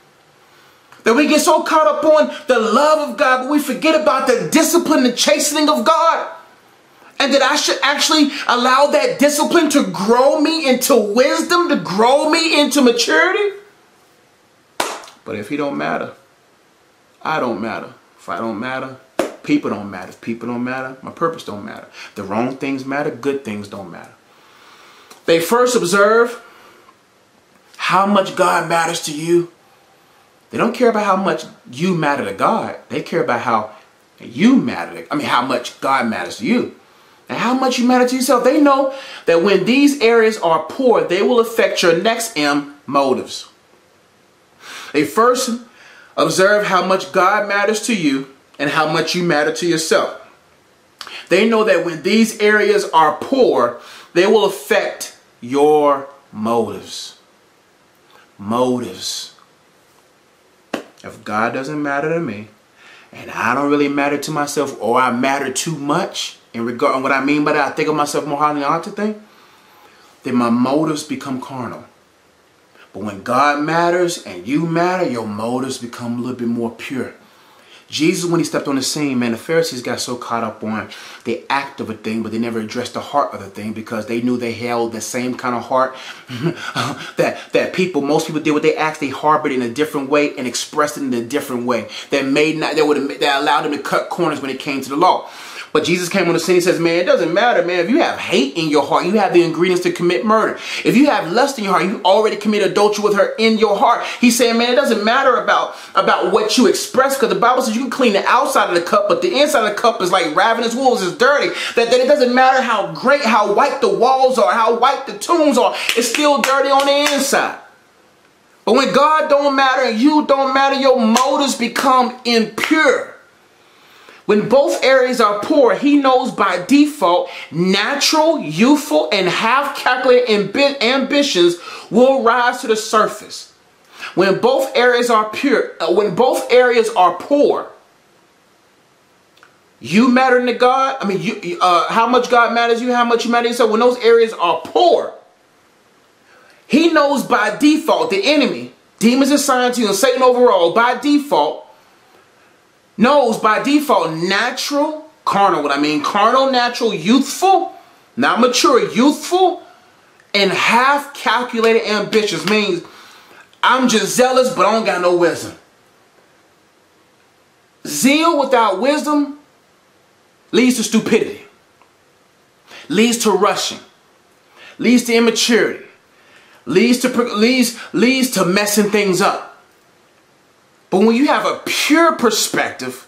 That we get so caught up on the love of God, but we forget about the discipline, the chastening of God. And that I should actually allow that discipline to grow me into wisdom, to grow me into maturity. But if he don't matter, I don't matter. If I don't matter, people don't matter. If people don't matter, my purpose don't matter. The wrong things matter, good things don't matter. They first observe how much God matters to you. They don't care about how much you matter to God. They care about how you matter. How much God matters to you. And how much you matter to yourself. They know that when these areas are poor, they will affect your next M, motives. They first observe how much God matters to you and how much you matter to yourself. They know that when these areas are poor, they will affect your motives. Motives. If God doesn't matter to me, and I don't really matter to myself, or I matter too much, in regard to what I mean by that, I think of myself more highly than I ought to think, then my motives become carnal. But when God matters and you matter, your motives become a little bit more pure. Jesus, when he stepped on the scene, man, the Pharisees got so caught up on the act of a thing, but they never addressed the heart of the thing because they knew they held the same kind of heart that most people did what they asked. They harbored in a different way and expressed it in a different way that allowed them to cut corners when it came to the law. But Jesus came on the scene and says, man, it doesn't matter, man. If you have hate in your heart, you have the ingredients to commit murder. If you have lust in your heart, you already committed adultery with her in your heart. He's saying, man, it doesn't matter about what you express, because the Bible says you can clean the outside of the cup, but the inside of the cup is like ravenous wolves, is dirty. That it doesn't matter how white the walls are, how white the tombs are, it's still dirty on the inside. But when God don't matter and you don't matter, your motives become impure. When both areas are poor, he knows by default natural, youthful, and half-calculated ambitions will rise to the surface. When both areas are poor, you matter to God. How much God matters to you, how much you matter to yourself. When those areas are poor, he knows by default, the enemy, demons assigned to you, and Satan overall, by default, knows by default carnal, natural, youthful, not mature, youthful, And half-calculated ambitions means I'm just zealous, but I don't got no wisdom. Zeal without wisdom leads to stupidity, leads to rushing, leads to immaturity, leads to messing things up. But when you have a pure perspective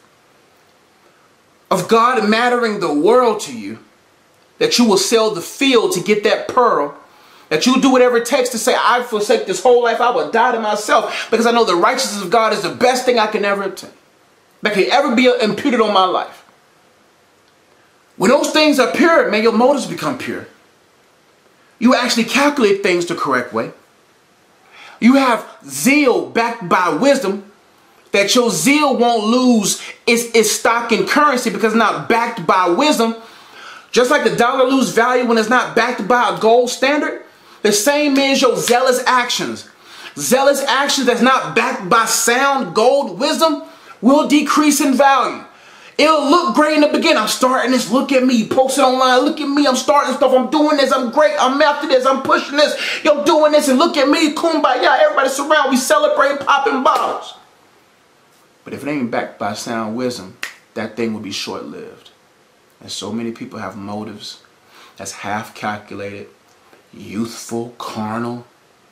of God mattering the world to you, that you will sell the field to get that pearl, that you will do whatever it takes to say, I forsake this whole life, I will die to myself, because I know the righteousness of God is the best thing I can ever obtain, that can ever be imputed on my life. When those things are pure, man, your motives become pure. You actually calculate things the correct way. You have zeal backed by wisdom, that your zeal won't lose its stock in currency because it's not backed by wisdom. Just like the dollar loses value when it's not backed by a gold standard, the same is your zealous actions. Zealous actions that's not backed by sound gold wisdom will decrease in value. It'll look great in the beginning. I'm starting this. Look at me. Post it online. Look at me. I'm starting stuff. I'm doing this. I'm great. I'm after this. I'm pushing this. Yo, doing this. And look at me. Kumbaya. Everybody surround. We celebrate, popping bottles. But if it ain't backed by sound wisdom, that thing will be short-lived. And so many people have motives that's half-calculated, youthful, carnal,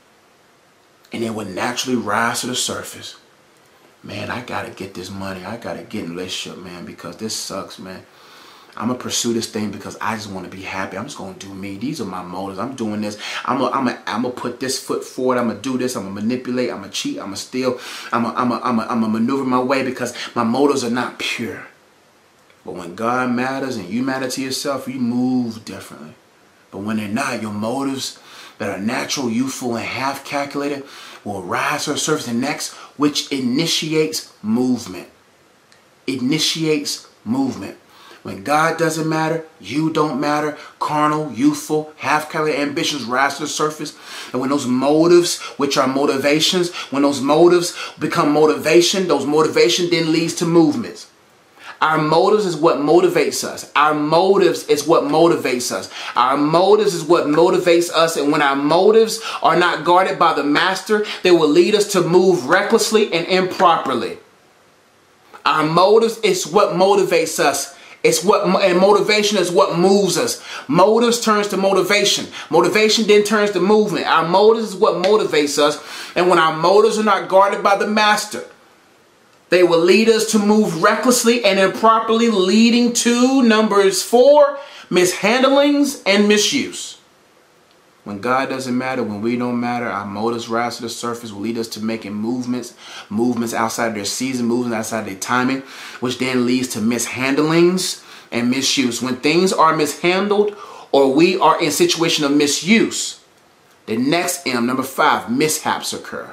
and it would naturally rise to the surface. Man, I gotta get this money. I gotta get in a relationship, man, because this sucks, man. I'm gonna pursue this thing because I just want to be happy. I'm just gonna do me. These are my motives. I'm doing this. I'm gonna put this foot forward. I'm gonna do this. I'm gonna manipulate. I'm gonna cheat. I'm gonna steal. I'm gonna maneuver my way because my motives are not pure. But when God matters and you matter to yourself, you move differently. But when they're not, your motives that are natural, youthful, and half-calculated will rise to the surface and next, which initiates movement. Initiates movement. When God doesn't matter, you don't matter. Carnal, youthful, half-calculated ambitions rise to the surface. And when those motives, which are motivations, when those motives become motivation, those motivation then leads to movements. Our motives is what motivates us. Our motives is what motivates us. Our motives is what motivates us. And when our motives are not guarded by the master, they will lead us to move recklessly and improperly. Our motives is what motivates us. And motivation is what moves us. Motives turns to motivation. Motivation then turns to movement. Our motives is what motivates us. And when our motives are not guarded by the master, they will lead us to move recklessly and improperly, leading to Numbers 4, mishandlings and misuse. When God doesn't matter, when we don't matter, our motives rise to the surface, will lead us to making movements outside of their season, movements outside of their timing, which then leads to mishandlings and misuse. When things are mishandled or we are in situation of misuse, the next M, number 5, mishaps occur.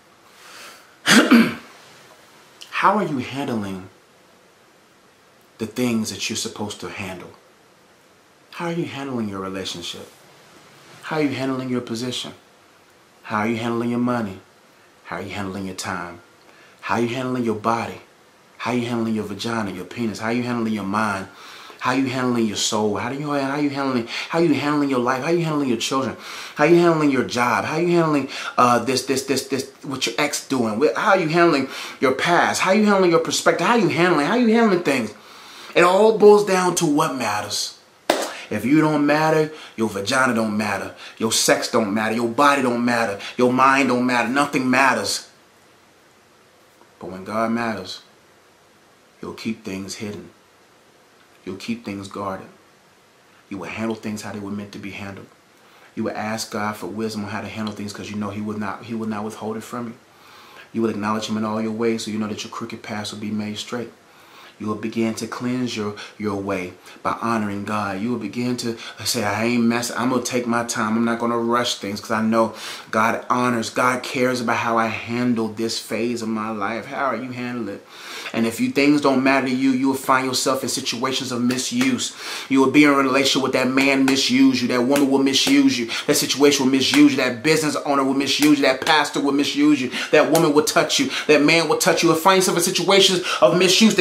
How are you handling the things that you're supposed to handle? How are you handling your relationship? How are you handling your position? How are you handling your money? How are you handling your time? How are you handling your body? How are you handling your vagina, your penis? How are you handling your mind? How are you handling your soul? How are you handling your life? How are you handling your children? How are you handling your job? How are you handling what your ex doing? How are you handling your past? How are you handling your perspective? How are you handling things? It all boils down to what matters. If you don't matter, your vagina don't matter. Your sex don't matter. Your body don't matter. Your mind don't matter. Nothing matters. But when God matters, He'll keep things hidden. You'll keep things guarded. You will handle things how they were meant to be handled. You will ask God for wisdom on how to handle things because you know He will not withhold it from you. You will acknowledge Him in all your ways so you know that your crooked paths will be made straight. You will begin to cleanse your way by honoring God. You will begin to say, I ain't messing. I'm going to take my time. I'm not going to rush things because I know God honors. God cares about how I handle this phase of my life. How are you handling it? And if things don't matter to you, you will find yourself in situations of misuse. You will be in a relationship with that man misuse you. That woman will misuse you. That situation will misuse you. That business owner will misuse you. That pastor will misuse you. That woman will touch you. That man will touch you. You will find yourself in situations of misuse that God has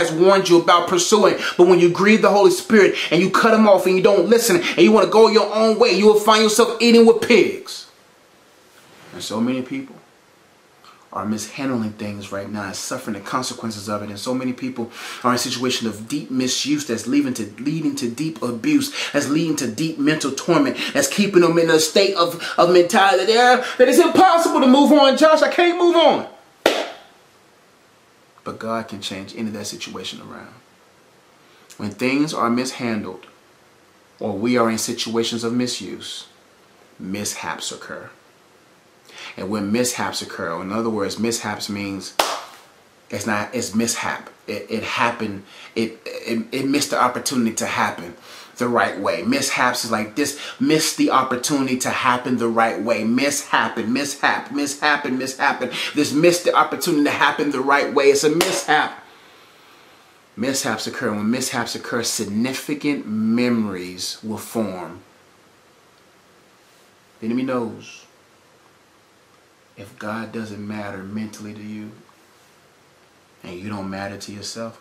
has warned you about pursuing. But when you grieve the Holy Spirit and you cut him off and you don't listen and you want to go your own way, you will find yourself eating with pigs. And so many people are mishandling things right now and suffering the consequences of it. And so many people are in a situation of deep misuse that's leading to deep abuse, that's leading to deep mental torment, that's keeping them in a state of mentality that it's impossible to move on. Josh, I can't move on. But God can change any of that situation around. When things are mishandled or we are in situations of misuse, mishaps occur. And when mishaps occur, or in other words, mishaps means it's mishap. It happened. It missed the opportunity to happen the right way. Mishaps is like this: missed the opportunity to happen the right way. Mishap. This missed the opportunity to happen the right way. It's a mishap. Mishaps occur. When mishaps occur, significant memories will form. The enemy knows. If God doesn't matter mentally to you and you don't matter to yourself,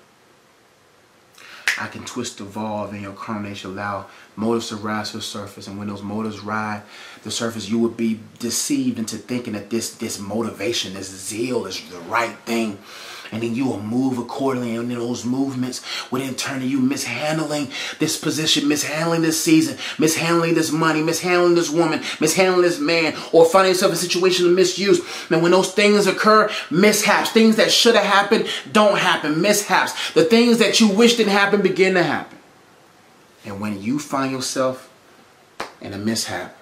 I can twist the valve in your carnation, allow motives to rise to the surface. And when those motives rise to the surface, you would be deceived into thinking that this motivation, this zeal is the right thing. And then you will move accordingly. And then those movements would in turn to you mishandling this position, mishandling this season, mishandling this money, mishandling this woman, mishandling this man, or finding yourself in a situation of misuse. And when those things occur, mishaps, things that should have happened don't happen, mishaps. The things that you wish didn't happen begin to happen. And when you find yourself in a mishap,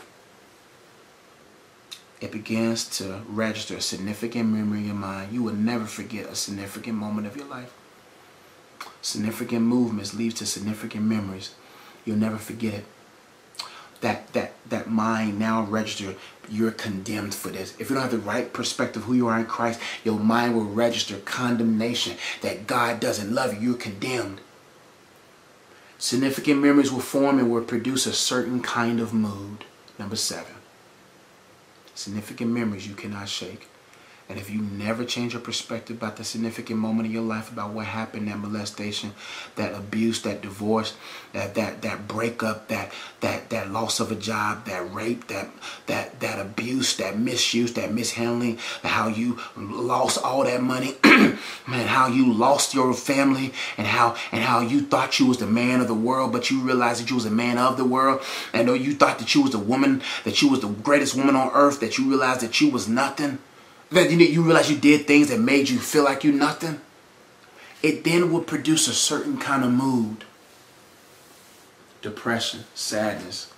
it begins to register a significant memory in your mind. You will never forget a significant moment of your life. Significant movements lead to significant memories. You'll never forget it. That mind now register, you're condemned for this. If you don't have the right perspective of who you are in Christ, your mind will register condemnation, that God doesn't love you. You're condemned. Significant memories will form and will produce a certain kind of mood. Number 7. Significant memories you cannot shake. And if you never change your perspective about the significant moment in your life, about what happened, that molestation, that abuse, that divorce, that breakup, that loss of a job, that rape, that abuse, that misuse, that mishandling, how you lost all that money, man, how you lost your family, and how you thought you was the man of the world, but you realized that you was a man of the world, and though you thought that you was the woman, that you was the greatest woman on earth, that you realized that you was nothing. That you realize you did things that made you feel like you're nothing. It then will produce a certain kind of mood. Depression, sadness,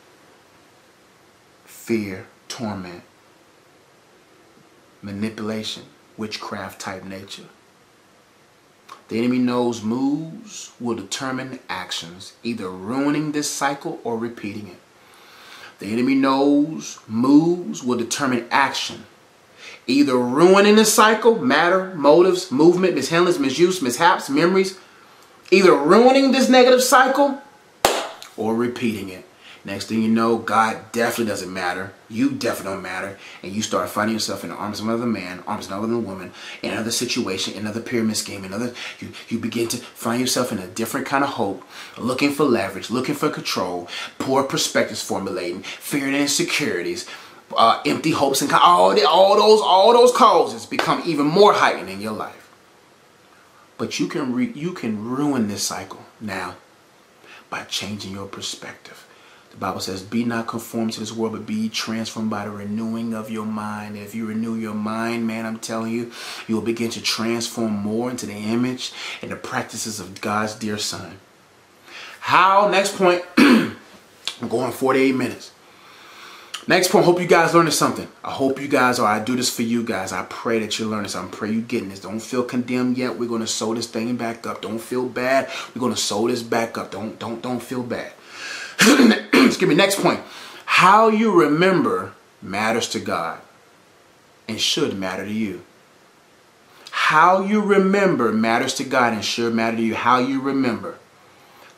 fear, torment, manipulation, witchcraft type nature. The enemy knows moves will determine actions, either ruining this cycle or repeating it. The enemy knows moves will determine action, either ruining the cycle, matter, motives, movement, mishandling, misuse, mishaps, memories. Either ruining this negative cycle or repeating it. Next thing you know, God definitely doesn't matter. You definitely don't matter. And you start finding yourself in the arms of another man, arms of another woman, in another situation, in another pyramid scheme, you begin to find yourself in a different kind of hope, looking for leverage, looking for control, poor perspectives formulating, fear and insecurities, empty hopes, and all those causes become even more heightened in your life. But you can ruin this cycle now by changing your perspective. The Bible says, "Be not conformed to this world, but be transformed by the renewing of your mind." And if you renew your mind, man, I'm telling you, you will begin to transform more into the image and the practices of God's dear Son. How? Next point. I'm going 48 minutes. Next point, hope you guys learned something. I hope you guys are. I do this for you guys. I pray that you're learning something. I pray you're getting this. Don't feel condemned yet. We're going to sew this thing back up. Don't feel bad. We're going to sew this back up. Don't feel bad. Excuse me. Next point. How you remember matters to God and should matter to you. How you remember matters to God and should matter to you. How you remember.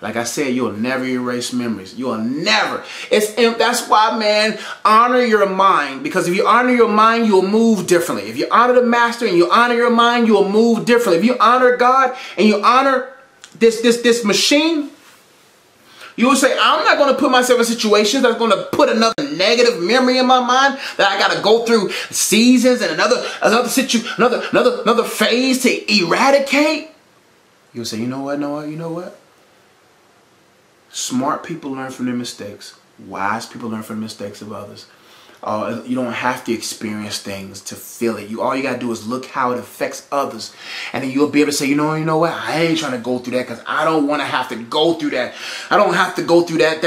Like I said, you'll never erase memories. You'll never. That's why, man, honor your mind. Because if you honor your mind, you'll move differently. If you honor the master and you honor your mind, you'll move differently. If you honor God and you honor this machine, you will say, I'm not going to put myself in situations that's going to put another negative memory in my mind that I got to go through seasons and another phase to eradicate. You'll say, you know what? Smart people learn from their mistakes. Wise people learn from the mistakes of others. You don't have to experience things to feel it. All you got to do is look how it affects others. And then you'll be able to say, you know what? I ain't trying to go through that because I don't want to have to go through that. I don't have to go through that,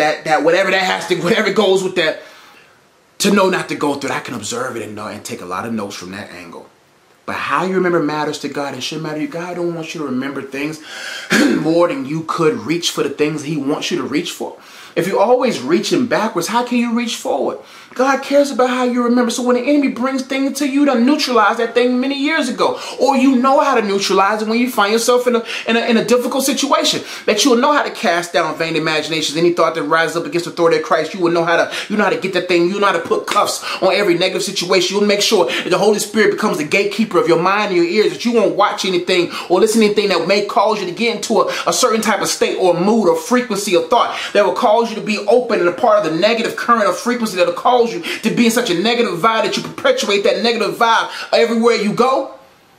whatever goes with that, to know not to go through it. I can observe it and take a lot of notes from that angle. But how you remember matters to God. It should matter to you. God don't want you to remember things more than you could reach for the things He wants you to reach for. If you're always reaching backwards, how can you reach forward? God cares about how you remember. So when the enemy brings things to you, to neutralize that thing many years ago, or you know how to neutralize it when you find yourself in a difficult situation, that you'll know how to cast down vain imaginations, any thought that rises up against the authority of Christ. You will know how to get that thing. You know how to put cuffs on every negative situation. You'll make sure that the Holy Spirit becomes the gatekeeper of your mind and your ears, that you won't watch anything or listen to anything that may cause you to get into a certain type of state or mood or frequency of thought that will cause you to be open and a part of the negative current of frequency that will cause you to be in such a negative vibe that you perpetuate that negative vibe everywhere you go.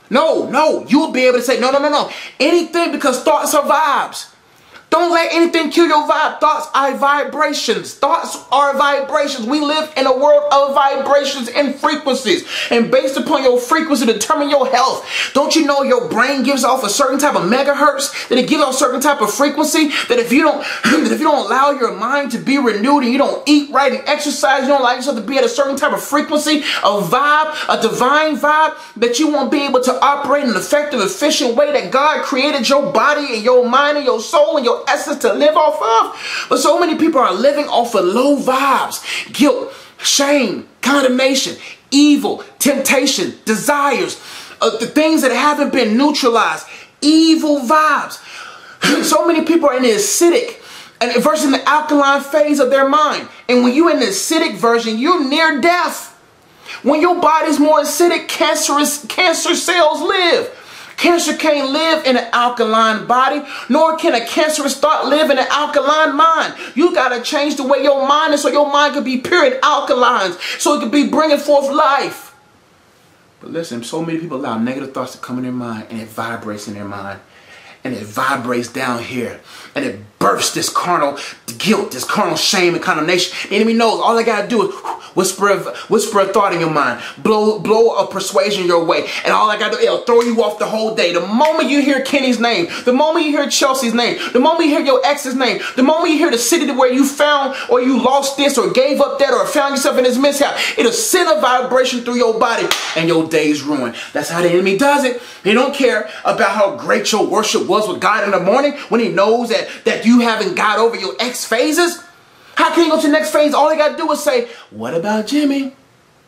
No, you'll be able to say, no. Anything, because thoughts are vibes. Don't let anything kill your vibe. Thoughts are vibrations. Thoughts are vibrations. We live in a world of vibrations and frequencies. And based upon your frequency, determine your health. Don't you know your brain gives off a certain type of megahertz? That it gives off a certain type of frequency? That if you don't allow your mind to be renewed and you don't eat right and exercise, you don't allow yourself to be at a certain type of frequency, a vibe, a divine vibe, that you won't be able to operate in an effective, efficient way that God created your body and your mind and your soul and your essence to live off of. But so many people are living off of low vibes, guilt, shame, condemnation, evil, temptation, desires, the things that haven't been neutralized, evil vibes. So many people are in the acidic and versus the alkaline phase of their mind. And when you're in the acidic version, you're near death. When your body's more acidic, cancer cells live. Cancer can't live in an alkaline body, nor can a cancerous thought live in an alkaline mind. You got to change the way your mind is so your mind can be pure and alkalines, so it can be bringing forth life. But listen, so many people allow negative thoughts to come in their mind, and it vibrates in their mind. And it vibrates down here. And it births this carnal guilt, this carnal shame and condemnation. The enemy knows all I got to do is whisper a thought in your mind. Blow a persuasion your way. And all I got to do, it'll throw you off the whole day. The moment you hear Kenny's name, the moment you hear Chelsea's name, the moment you hear your ex's name, the moment you hear the city where you found or you lost this or gave up that or found yourself in this mishap, it'll send a vibration through your body and your day's ruined. That's how the enemy does it. He don't care about how great your worship was with God in the morning when he knows that you haven't got over your X phases. How can you go to the next phase? All you got to do is say, what about Jimmy?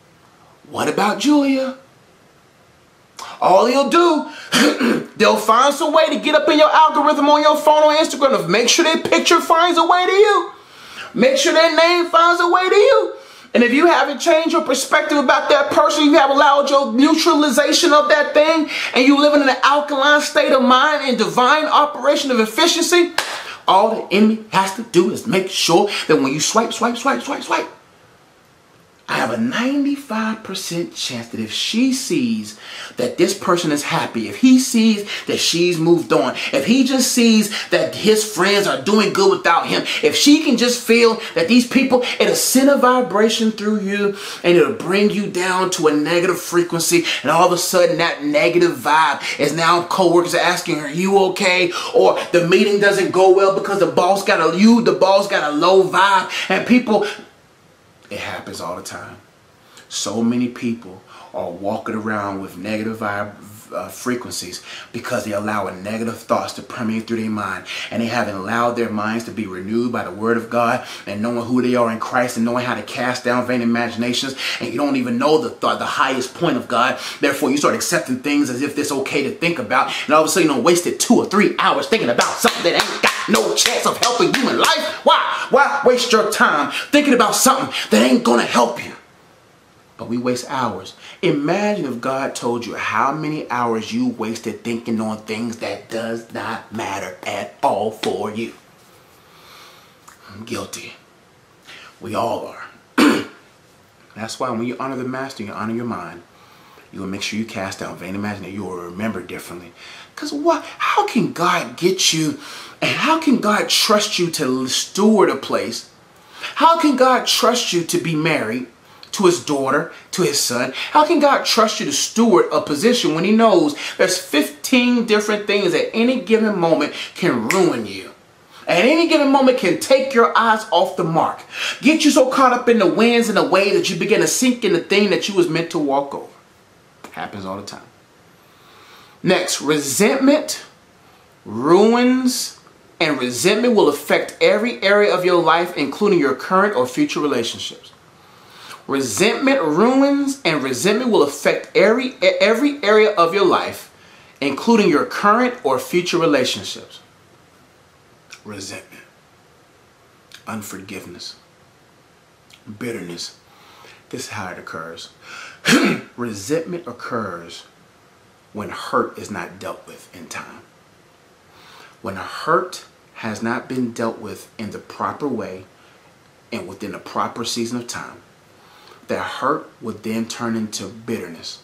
What about Julia? All he'll do, they'll find some way to get up in your algorithm on your phone or Instagram to make sure their picture finds a way to you. Make sure their name finds a way to you. And if you haven't changed your perspective about that person, you have allowed your neutralization of that thing, and you living in an alkaline state of mind and divine operation of efficiency, all the enemy has to do is make sure that when you swipe, I have a 95% chance that if she sees that this person is happy, if he sees that she's moved on, if he just sees that his friends are doing good without him, if she can just feel that these people, it'll send a vibration through you and it'll bring you down to a negative frequency, and all of a sudden that negative vibe is now coworkers are asking her, you okay? Or the meeting doesn't go well because the boss got a low vibe, and people, it happens all the time. So many people are walking around with negative frequencies because they allow negative thoughts to permeate through their mind, and they haven't allowed their minds to be renewed by the word of God and knowing who they are in Christ and knowing how to cast down vain imaginations. And you don't even know the highest point of God. Therefore, you start accepting things as if it's okay to think about, and all of a sudden you wasted 2 or 3 hours thinking about something that ain't got no chance of helping you in life. Why waste your time thinking about something that ain't gonna help you? But we waste hours. Imagine if God told you how many hours you wasted thinking on things that does not matter at all for you. I'm guilty. We all are. That's why when you honor the master, you honor your mind. You will make sure you cast out vain imagination. You will remember differently. Because what? How can God get you, and how can God trust you to steward a place? How can God trust you to be married to his daughter, to his son? How can God trust you to steward a position when he knows there's 15 different things at any given moment can ruin you? At any given moment can take your eyes off the mark. Get you so caught up in the winds and the waves that you begin to sink in the thing that you was meant to walk over. Happens all the time. Next, resentment ruins, and resentment will affect every area of your life, including your current or future relationships. Resentment ruins, and resentment will affect every area of your life, including your current or future relationships. Resentment, unforgiveness, bitterness. This is how it occurs. Resentment occurs when hurt is not dealt with in time. When a hurt has not been dealt with in the proper way and within a proper season of time, that hurt would then turn into bitterness.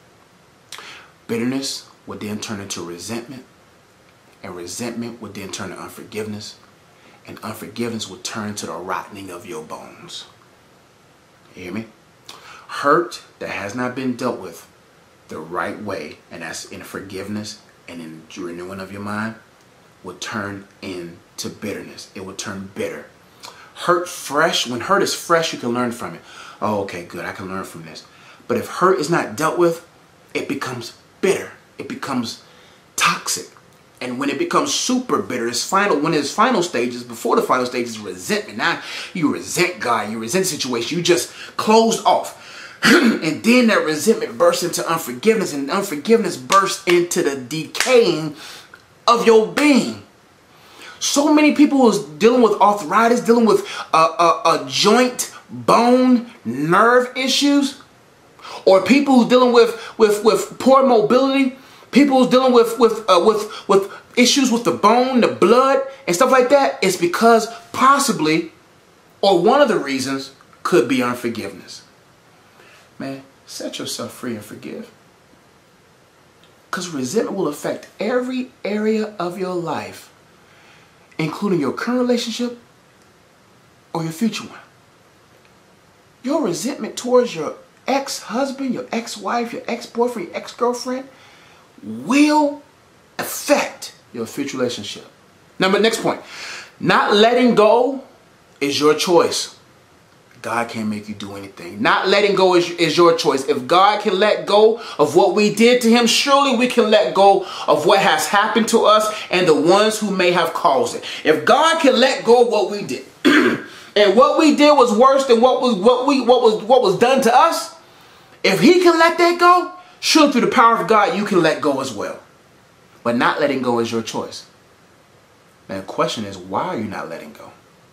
Bitterness would then turn into resentment, and resentment would then turn to unforgiveness, and unforgiveness would turn to the rotting of your bones. You hear me? Hurt that has not been dealt with the right way, and that's in forgiveness and in renewing of your mind, will turn into bitterness. It will turn bitter. Hurt fresh, when hurt is fresh, you can learn from it. Oh, okay, good, I can learn from this. But if hurt is not dealt with, it becomes bitter. It becomes toxic. And when it becomes super bitter, when it's final stages, before the final stage is resentment. Now you resent God, you resent the situation, you just closed off. And then that resentment bursts into unforgiveness, and unforgiveness bursts into the decaying of your being. So many people who's dealing with arthritis, dealing with a joint, bone, nerve issues, or people who's dealing with poor mobility, people who's dealing with issues with the bone, the blood, and stuff like that. It's because possibly, or one of the reasons, could be unforgiveness. Man, set yourself free and forgive. Because resentment will affect every area of your life, including your current relationship or your future one. Your resentment towards your ex-husband, your ex-wife, your ex-boyfriend, your ex-girlfriend will affect your future relationship. Next point. Not letting go is your choice. God can't make you do anything. Not letting go is your choice. If God can let go of what we did to him, surely we can let go of what has happened to us and the ones who may have caused it. If God can let go of what we did, and what we did was worse than what was done to us, if he can let that go, surely through the power of God, you can let go as well. But not letting go is your choice. Now the question is, why are you not letting go?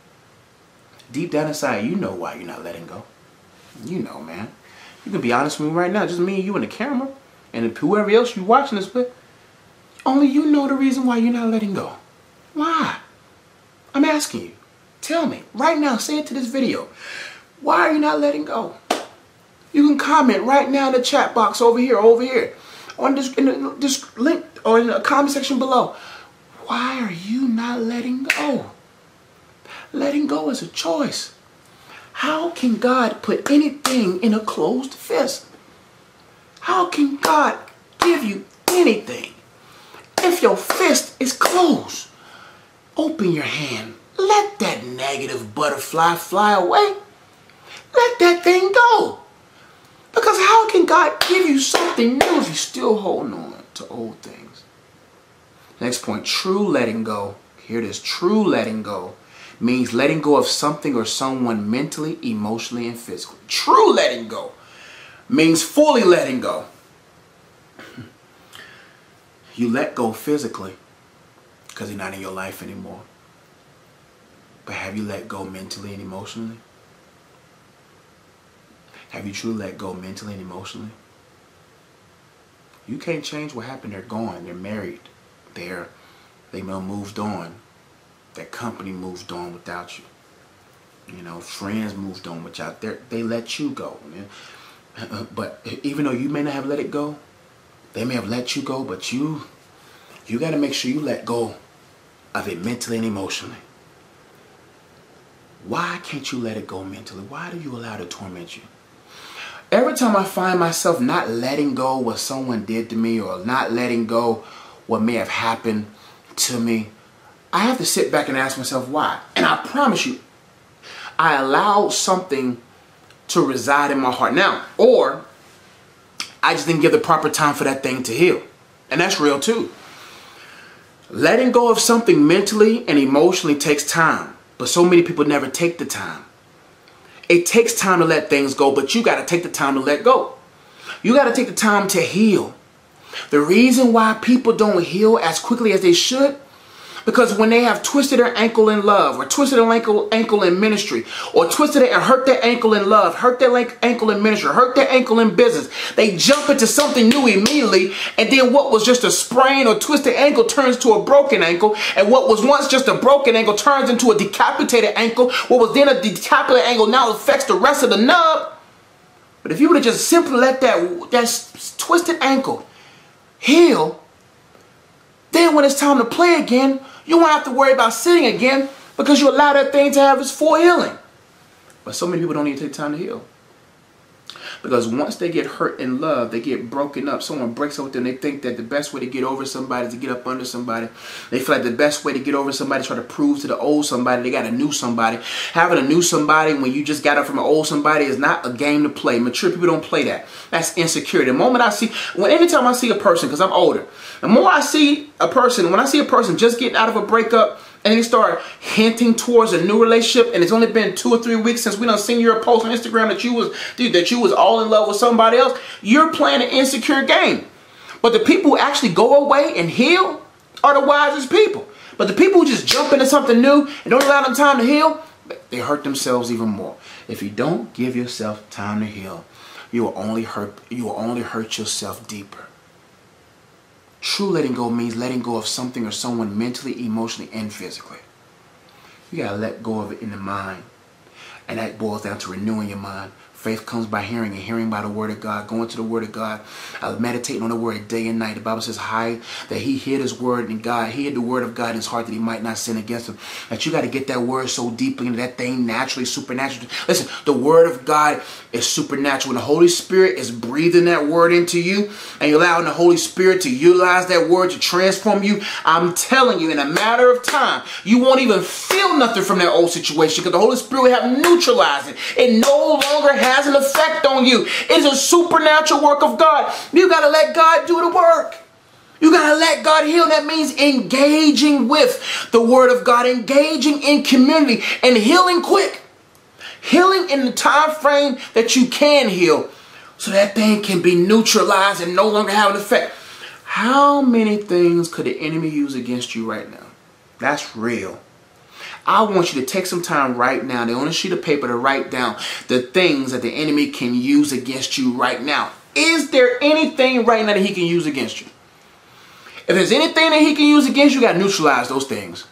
Deep down inside, you know why you're not letting go. You know, man. You can be honest with me right now, just me and you and the camera, and whoever else you watching this with. Only you know the reason why you're not letting go. Why? I'm asking you. Tell me right now. Say it to this video. Why are you not letting go? You can comment right now in the chat box over here, on this link or in the comment section below. Why are you not letting go? Letting go is a choice. How can God put anything in a closed fist? How can God give you anything if your fist is closed? Open your hand. Let that negative butterfly fly away. Let that thing go. Because how can God give you something new if you're still holding on to old things? Next point, true letting go. Here it is. True letting go means letting go of something or someone mentally, emotionally, and physically. True letting go means fully letting go. You let go physically because he's not in your life anymore. But have you let go mentally and emotionally? Have you truly let go mentally and emotionally? You can't change what happened. They're gone. They're married. They moved on. That company moved on without you. You know, friends moved on without. They let you go. But even though you may not have let it go, they may have let you go, but you got to make sure you let go of it mentally and emotionally. Why can't you let it go mentally? Why do you allow it to torment you? Every time I find myself not letting go what someone did to me, or not letting go what may have happened to me, I have to sit back and ask myself why. And I promise you, I allowed something to reside in my heart now, or I just didn't give the proper time for that thing to heal. And that's real too. Letting go of something mentally and emotionally takes time, but so many people never take the time. It takes time to let things go, but you got to take the time to let go. You got to take the time to heal. The reason why people don't heal as quickly as they should, because when they have twisted their ankle in love, or twisted their ankle in ministry, or twisted it and hurt their ankle in love, hurt their ankle in ministry, hurt their ankle in business, they jump into something new immediately, and then what was just a sprain or twisted ankle turns to a broken ankle, and what was once just a broken ankle turns into a decapitated ankle. What was then a decapitated ankle now affects the rest of the nub. But if you would have just simply let that twisted ankle heal, then when it's time to play again, you won't have to worry about sitting again, because you allow that thing to have its full healing. But so many people don't even take time to heal. Because once they get hurt in love, they get broken up. Someone breaks up with them. They think that the best way to get over somebody is to get up under somebody. They feel like the best way to get over somebody is try to prove to the old somebody they got a new somebody. Having a new somebody when you just got up from an old somebody is not a game to play. Mature people don't play that. That's insecurity. The moment I see, anytime I see a person, because I'm older, the more I see a person, when I see a person just getting out of a breakup, and they start hinting towards a new relationship, and it's only been 2 or 3 weeks since we done seen your post on Instagram that you was all in love with somebody else, you're playing an insecure game. But the people who actually go away and heal are the wisest people. But the people who just jump into something new and don't allow them time to heal, they hurt themselves even more. If you don't give yourself time to heal, you will only hurt yourself deeper. True letting go means letting go of something or someone mentally, emotionally, and physically. You got to let go of it in the mind. And that boils down to renewing your mind. Faith comes by hearing, and hearing by the word of God. Going to the word of God. Meditating on the word day and night. The Bible says that he hid his word in God. He hid the word of God in his heart that he might not sin against him. That you got to get that word so deeply into that thing naturally, supernaturally. Listen, the word of God is supernatural. When the Holy Spirit is breathing that word into you, and you're allowing the Holy Spirit to utilize that word to transform you, I'm telling you, in a matter of time, you won't even feel nothing from that old situation, because the Holy Spirit will have neutralized it. It no longer has an effect on you. It's a supernatural work of God. You got to let God do the work. You got to let God heal. That means engaging with the word of God, engaging in community, and healing quick. Healing in the time frame that you can heal, so that thing can be neutralized and no longer have an effect. How many things could the enemy use against you right now? That's real. I want you to take some time right now, on a sheet of paper, to write down the things that the enemy can use against you right now. Is there anything right now that he can use against you? If there's anything that he can use against you, you got to neutralize those things.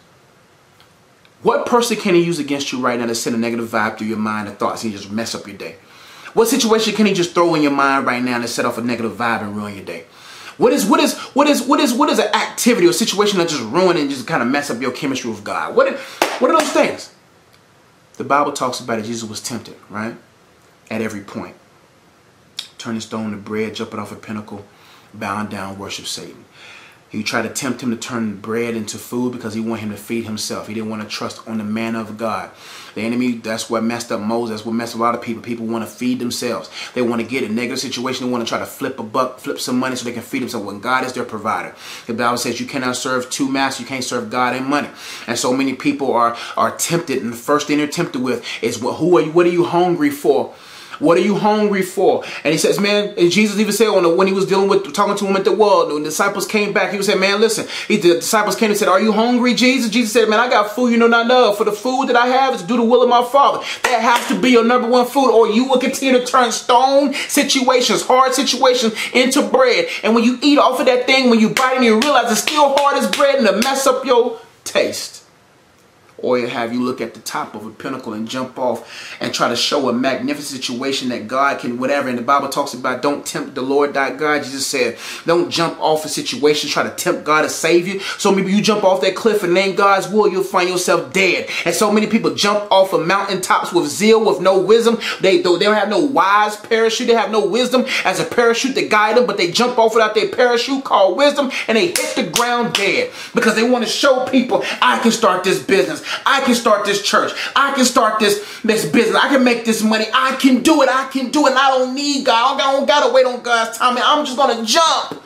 What person can he use against you right now to send a negative vibe through your mind and thoughts and just mess up your day? What situation can he just throw in your mind right now to set off a negative vibe and ruin your day? What is an activity or situation that just ruin and just kind of mess up your chemistry with God? What are those things? The Bible talks about it. Jesus was tempted, right? At every point. Turning stone to bread, jumping off a pinnacle, bowing down, worship Satan. He tried to tempt him to turn bread into food because he wanted him to feed himself. He didn't want to trust on the manna of God. The enemy, that's what messed up Moses. That's what messed up a lot of people. People want to feed themselves. They want to get a negative situation. They want to try to flip a buck, flip some money so they can feed themselves when God is their provider. The Bible says you cannot serve two masters. You can't serve God and money. And so many people are tempted, and the first thing they're tempted with is what are you hungry for? What are you hungry for? And he says, man, and Jesus even said when he was talking to him at the well, when the disciples came back, he was saying, man, listen, the disciples came and said, are you hungry, Jesus? Jesus said, man, I got food you know not of. For the food that I have is to do the will of my Father. That has to be your number one food, or you will continue to turn stone situations, hard situations, into bread. And when you eat off of that thing, when you bite and you realize it's still hard as bread and to mess up your taste. Or you have you look at the top of a pinnacle and jump off and try to show a magnificent situation that God can, whatever. And the Bible talks about don't tempt the Lord thy God. Jesus said, don't jump off a situation, try to tempt God to save you. So maybe you jump off that cliff and in God's will, you'll find yourself dead. And so many people jump off of mountaintops with zeal, with no wisdom. They don't have no wise parachute. They have no wisdom as a parachute to guide them, but they jump off without their parachute called wisdom, and they hit the ground dead because they want to show people, I can start this business. I can start this church. I can start this business. I can make this money. I can do it. I can do it. And I don't need God. I don't got to wait on God's time. I'm just going to jump.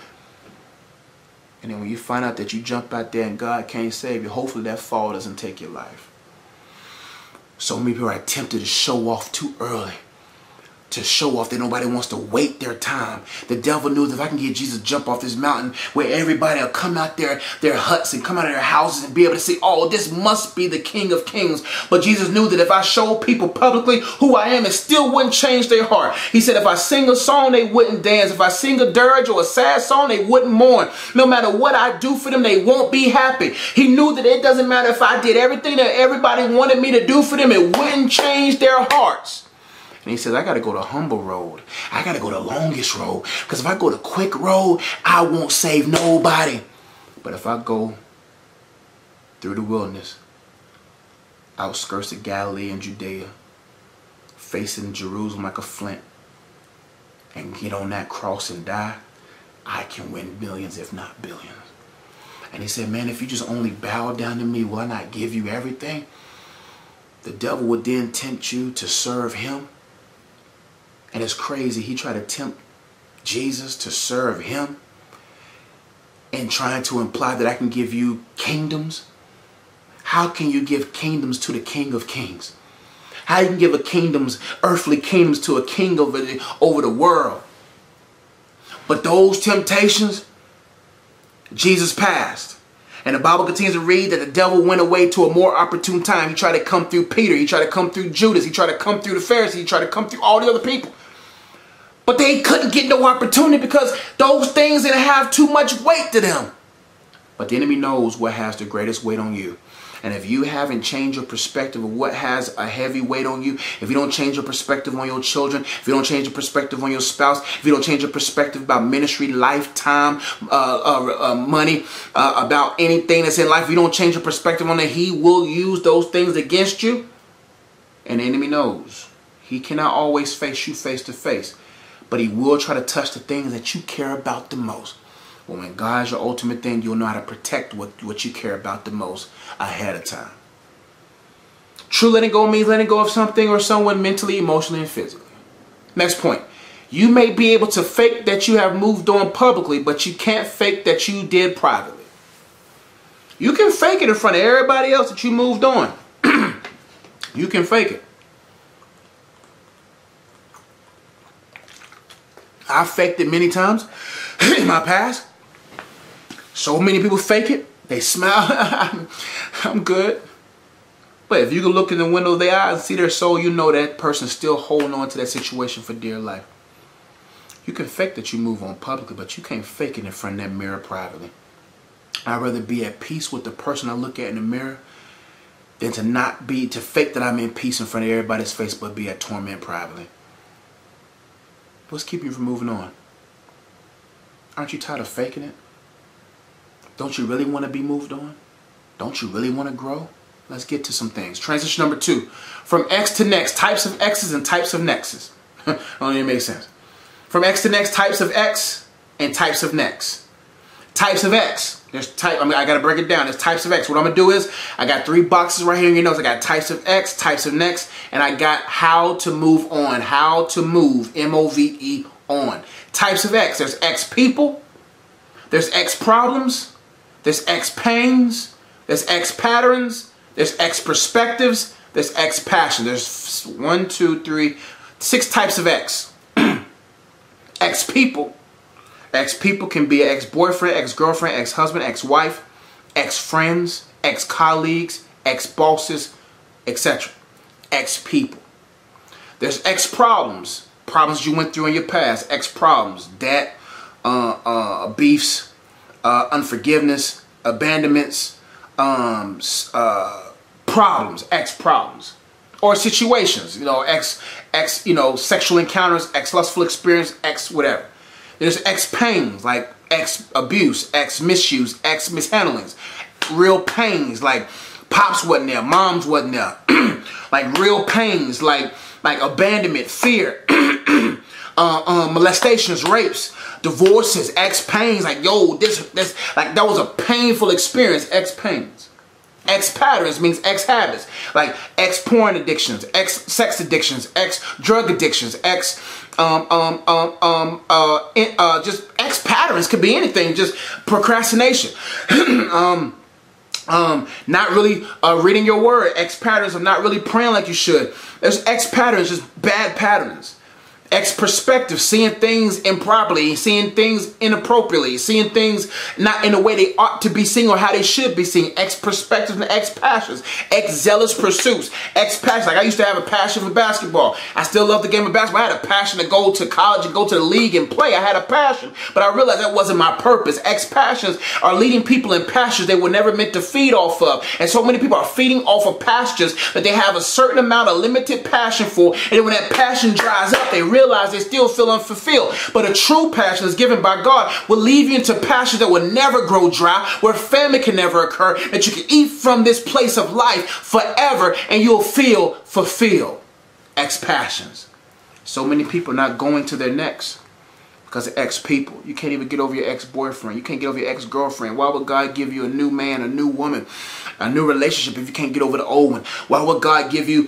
And then when you find out that you jump out there and God can't save you, hopefully that fall doesn't take your life. So many people are tempted to show off too early. To show off that nobody wants to wait their time. The devil knew that if I can get Jesus to jump off this mountain where everybody will come out their huts and come out of their houses and be able to say, oh, this must be the King of Kings. But Jesus knew that if I showed people publicly who I am, it still wouldn't change their heart. He said if I sing a song, they wouldn't dance. If I sing a dirge or a sad song, they wouldn't mourn. No matter what I do for them, they won't be happy. He knew that it doesn't matter if I did everything that everybody wanted me to do for them, it wouldn't change their hearts. And he says, I got to go the humble road. I got to go the longest road. Because if I go the quick road, I won't save nobody. But if I go through the wilderness, outskirts of Galilee and Judea, facing Jerusalem like a flint, and get on that cross and die, I can win millions, if not billions. And he said, man, if you just only bow down to me, will I not give you everything? The devil would then tempt you to serve him. And it's crazy. He tried to tempt Jesus to serve him and trying to imply that I can give you kingdoms. How can you give kingdoms to the King of Kings? How you can give earthly kingdoms to a king over the world? But those temptations, Jesus passed. And the Bible continues to read that the devil went away to a more opportune time. He tried to come through Peter. He tried to come through Judas. He tried to come through the Pharisees. He tried to come through all the other people. But they couldn't get no opportunity because those things didn't have too much weight to them. But the enemy knows what has the greatest weight on you. And if you haven't changed your perspective of what has a heavy weight on you, if you don't change your perspective on your children, if you don't change your perspective on your spouse, if you don't change your perspective about ministry, lifetime, money, about anything that's in life, if you don't change your perspective on that, he will use those things against you. And the enemy knows he cannot always face you face to face. But he will try to touch the things that you care about the most. Well, when God's your ultimate thing, you'll know how to protect what you care about the most ahead of time. True letting go means letting go of something or someone mentally, emotionally, and physically. Next point. You may be able to fake that you have moved on publicly, but you can't fake that you did privately. You can fake it in front of everybody else that you moved on. You can fake it. I faked it many times in my past. So many people fake it. They smile. I'm good. But if you can look in the window of their eyes and see their soul, you know that person's still holding on to that situation for dear life. You can fake that you move on publicly, but you can't fake it in front of that mirror privately. I'd rather be at peace with the person I look at in the mirror than to fake that I'm in peace in front of everybody's face, but be at torment privately. What's keeping you from moving on? Aren't you tired of faking it? Don't you really want to be moved on? Don't you really want to grow? Let's get to some things. Transition number 2. From X to next, types of X's and types of nexus. Don't even make sense. From X to next, types of X and types of next. Types of X. I got to break it down. There's types of X. What I'm going to do is, I got 3 boxes right here in your notes. I got types of X, types of next, and I got how to move on. How to move, M-O-V-E, on. Types of X. There's X people. There's X problems. There's X pains. There's X patterns. There's X perspectives. There's X passion. There's 1, 2, 3, 6 types of ex. Ex-people. Ex-people can be an ex-boyfriend, ex-girlfriend, ex-husband, ex-wife, ex-friends, ex-colleagues, ex-bosses, etc. Ex-people. There's ex-problems. Problems you went through in your past. Ex-problems. Debt, beefs, unforgiveness, abandonments, problems, ex-problems. Or situations, sexual encounters, ex-lustful experience, ex-whatever. There's ex-pains, like ex-abuse, ex-misuse, ex-mishandlings. Real pains, like pops wasn't there, moms wasn't there. Like real pains, like abandonment, fear, molestations, rapes, divorces, ex-pains, like this, like that was a painful experience, ex-pains. Ex-patterns means ex-habits, like ex-porn addictions, ex-sex addictions, ex-drug addictions, just ex-patterns could be anything, just procrastination. Not really reading your word, ex-patterns of not really praying like you should. There's ex-patterns, just bad patterns. Ex-perspective, seeing things improperly, seeing things inappropriately, seeing things not in the way they ought to be seen or how they should be seen. Ex-perspectives and ex-passions, ex-zealous pursuits, ex-passions. Like I used to have a passion for basketball. I still love the game of basketball. I had a passion to go to college and go to the league and play. I had a passion, but I realized that wasn't my purpose. Ex-passions are leading people in pastures they were never meant to feed off of. And so many people are feeding off of pastures that they have a certain amount of limited passion for. And then when that passion dries up, they realize they still feel unfulfilled. But a true passion is given by God will leave you into passions that will never grow dry, where famine can never occur, that you can eat from this place of life forever and you'll feel fulfilled. Ex-passions. So many people not going to their next because of ex-people. You can't even get over your ex-boyfriend. You can't get over your ex-girlfriend. Why would God give you a new man, a new woman, a new relationship if you can't get over the old one? Why would God give you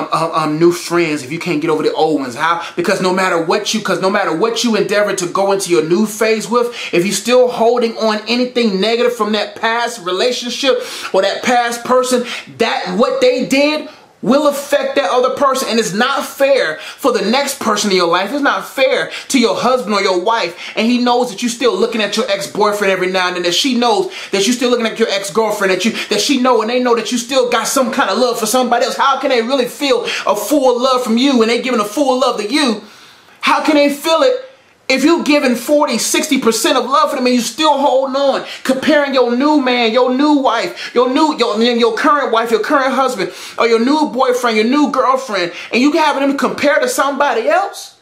new friends if you can't get over the old ones? How? Because no matter what you endeavor to go into your new phase with, if you're still holding on anything negative from that past relationship or that past person, that what they did will affect that other person. And it's not fair for the next person in your life. It's not fair to your husband or your wife. And he knows that you're still looking at your ex-boyfriend every now and then. That she knows that you're still looking at your ex-girlfriend. That she know and they know that you still got some kind of love for somebody else. How can they really feel a full love from you when they giving a full love to you? How can they feel it if you're giving 40, 60% of love for them and you still holding on, comparing your new man, your new wife, your current wife, your current husband, or your new boyfriend, your new girlfriend, and you having them compare to somebody else?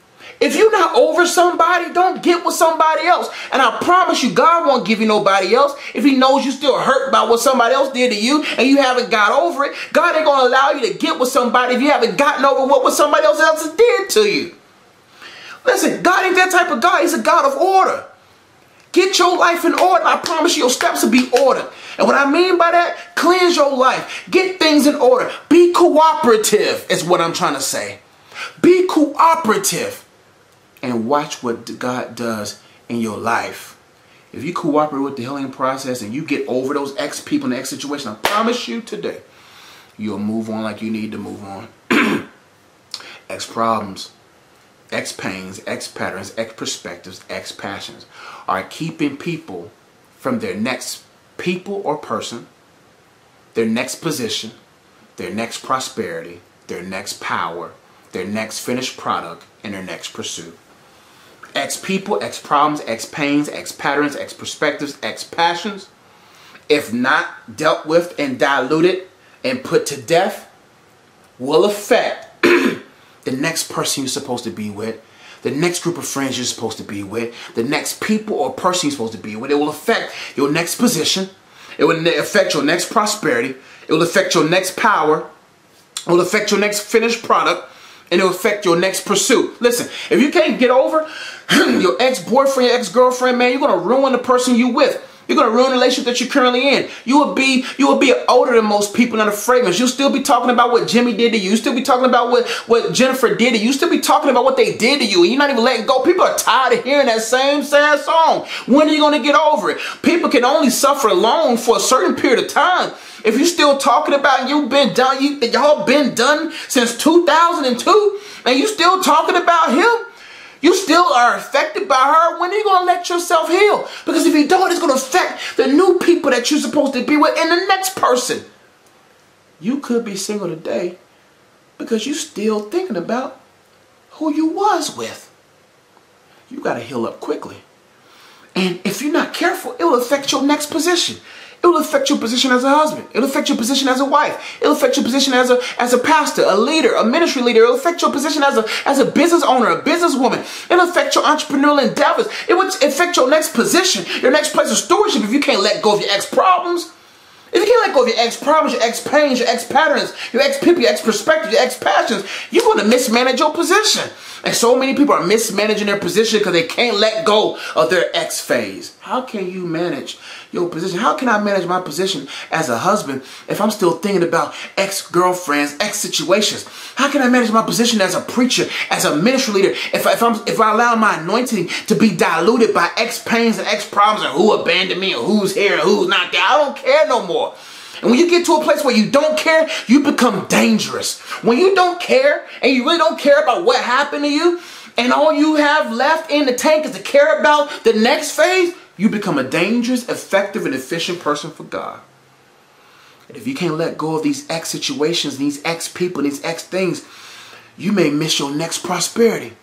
If you're not over somebody, don't get with somebody else. And I promise you, God won't give you nobody else. If he knows you still hurt by what somebody else did to you and you haven't got over it, God ain't going to allow you to get with somebody if you haven't gotten over what somebody else did to you. Listen, God ain't that type of God. He's a God of order. Get your life in order. I promise you, your steps will be ordered. And what I mean by that, cleanse your life. Get things in order. Be cooperative is what I'm trying to say. Be cooperative. And watch what God does in your life. If you cooperate with the healing process and you get over those ex-people and the ex-situation, I promise you today, you'll move on like you need to move on. Ex-problems, ex-pains, ex-patterns, ex-perspectives, ex-passions are keeping people from their next people or person, their next position, their next prosperity, their next power, their next finished product, and their next pursuit. Ex-people, ex-problems, ex-pains, ex-patterns, ex-perspectives, ex-passions, if not dealt with and diluted and put to death, will affect the next person you're supposed to be with, the next group of friends you're supposed to be with, the next people or person you're supposed to be with. It will affect your next position. It will affect your next prosperity. It will affect your next power. It will affect your next finished product. And it will affect your next pursuit. Listen, if you can't get over your ex-boyfriend, your ex-girlfriend, man, you're going to ruin the person you with. You're going to ruin the relationship that you're currently in. You will be older than most people in a fragrance. You'll still be talking about what Jimmy did to you. You'll still be talking about what Jennifer did to you. You'll still be talking about what they did to you. And you're not even letting go. People are tired of hearing that same sad song. When are you going to get over it? People can only suffer alone for a certain period of time. If you still talking about y'all been done since 2002, and you still talking about him, you still are affected by her, when are you going to let yourself heal? Because if you don't, it's going to affect the new people that you're supposed to be with and the next person. You could be single today because you're still thinking about who you was with. You got to heal up quickly. And if you're not careful, it will affect your next position. It will affect your position as a husband. It will affect your position as a wife. It will affect your position as a pastor, a leader, a ministry leader. It will affect your position as a business owner, a businesswoman. It will affect your entrepreneurial endeavors. It will affect your next position, your next place of stewardship if you can't let go of your ex-problems. If you can't let go of your ex-problems, your ex-pains, your ex-patterns, your ex-people, your ex-perspectives, your ex-passions, you're going to mismanage your position. And so many people are mismanaging their position because they can't let go of their ex-phase. How can you manage your position? How can I manage my position as a husband if I'm still thinking about ex-girlfriends, ex-situations? How can I manage my position as a preacher, as a ministry leader, if I allow my anointing to be diluted by ex-pains and ex-problems and who abandoned me or who's here and who's not there? I don't care no more. And when you get to a place where you don't care, you become dangerous. When you don't care and you really don't care about what happened to you and all you have left in the tank is to care about the next phase, you become a dangerous, effective, and efficient person for God. And if you can't let go of these ex situations, these ex people, these ex things, you may miss your next prosperity.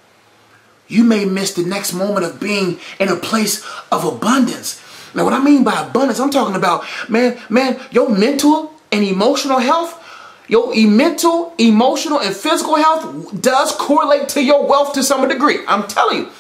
You may miss the next moment of being in a place of abundance. Now, what I mean by abundance, I'm talking about, man, your mental and emotional health, your mental, emotional, and physical health does correlate to your wealth to some degree. I'm telling you,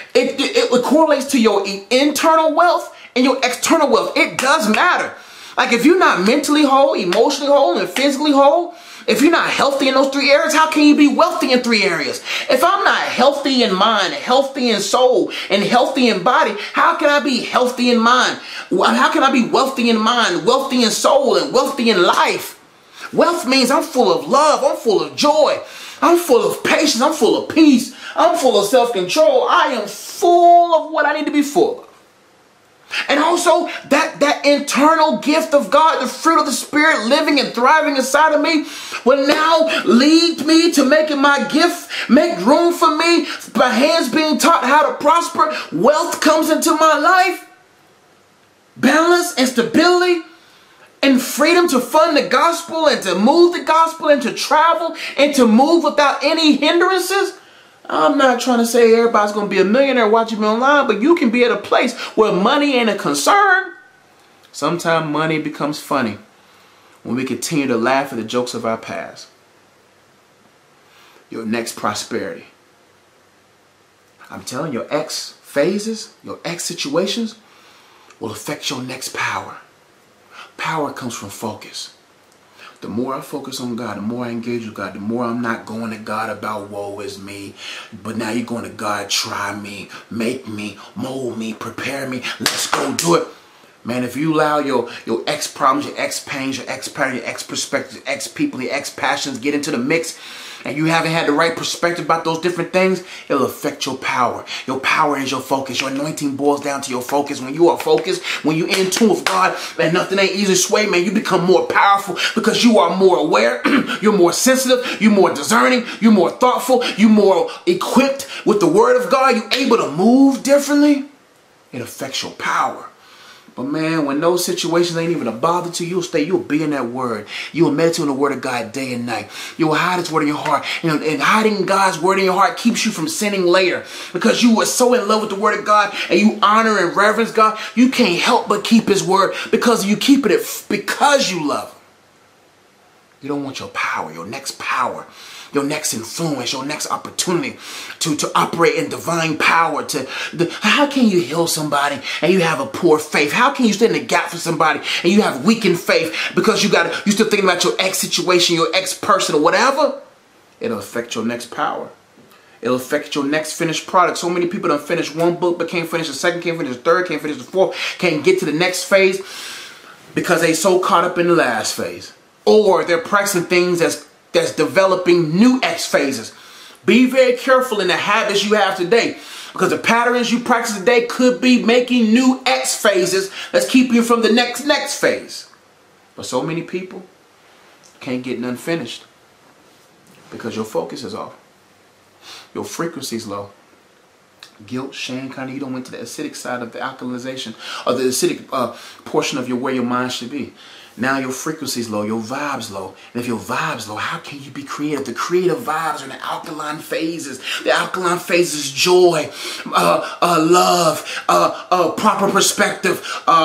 it correlates to your internal wealth and your external wealth. It does matter. Like if you're not mentally whole, emotionally whole, and physically whole, if you're not healthy in those 3 areas, how can you be wealthy in 3 areas? If I'm not healthy in mind, healthy in soul, and healthy in body, how can I be healthy in mind? How can I be wealthy in mind, wealthy in soul, and wealthy in life? Wealth means I'm full of love, I'm full of joy, I'm full of patience, I'm full of peace, I'm full of self-control. I am full of what I need to be full of. And also that internal gift of God, the fruit of the Spirit living and thriving inside of me will now lead me to making my gift make room for me. My hands being taught how to prosper. Wealth comes into my life. Balance and stability and freedom to fund the gospel and to move the gospel and to travel and to move without any hindrances. I'm not trying to say everybody's going to be a millionaire watching me online, but you can be at a place where money ain't a concern. Sometimes money becomes funny when we continue to laugh at the jokes of our past. Your next prosperity. I'm telling you, your ex phases, your ex situations will affect your next power. Power comes from focus. The more I focus on God, the more I engage with God, the more I'm not going to God about woe is me. But now you're going to God, try me, make me, mold me, prepare me. Let's go do it. Man, if you allow your ex problems, your ex pains, your ex pattern, your ex perspectives, your ex people, your ex passions get into the mix, and you haven't had the right perspective about those different things, it'll affect your power. Your power is your focus. Your anointing boils down to your focus. When you are focused, when you're in tune with God, and nothing ain't easy to sway, man, you become more powerful because you are more aware, you're more sensitive, you're more discerning, you're more thoughtful, you're more equipped with the word of God, you're able to move differently. It affects your power. But man, when those situations ain't even a bother to you, you'll be in that word. You'll meditate on the word of God day and night. You'll hide his word in your heart. And hiding God's word in your heart keeps you from sinning later. Because you were so in love with the word of God and you honor and reverence God, you can't help but keep his word because you keep it because you love him. You don't want your power, your next power, your next influence, your next opportunity to operate in divine power. How can you heal somebody and you have a poor faith? How can you stand in the gap for somebody and you have weakened faith because you're still thinking about your ex situation, your ex person or whatever? It'll affect your next power. It'll affect your next finished product. So many people don't finish one book but can't finish the second, can't finish the third, can't finish the fourth, can't get to the next phase because they so caught up in the last phase. Or they're practicing things that's developing new X phases. Be very careful in the habits you have today because the patterns you practice today could be making new X phases that's keeping you from the next phase. But so many people can't get none finished because your focus is off. Your frequency is low. Guilt, shame, kind of, you don't went to the acidic side of the alkalization, or the acidic portion of where your mind should be. Now your frequency is low, your vibe's low. And if your vibe's low, how can you be creative? The creative vibes are in the alkaline phases. The alkaline phase is joy, love, proper perspective,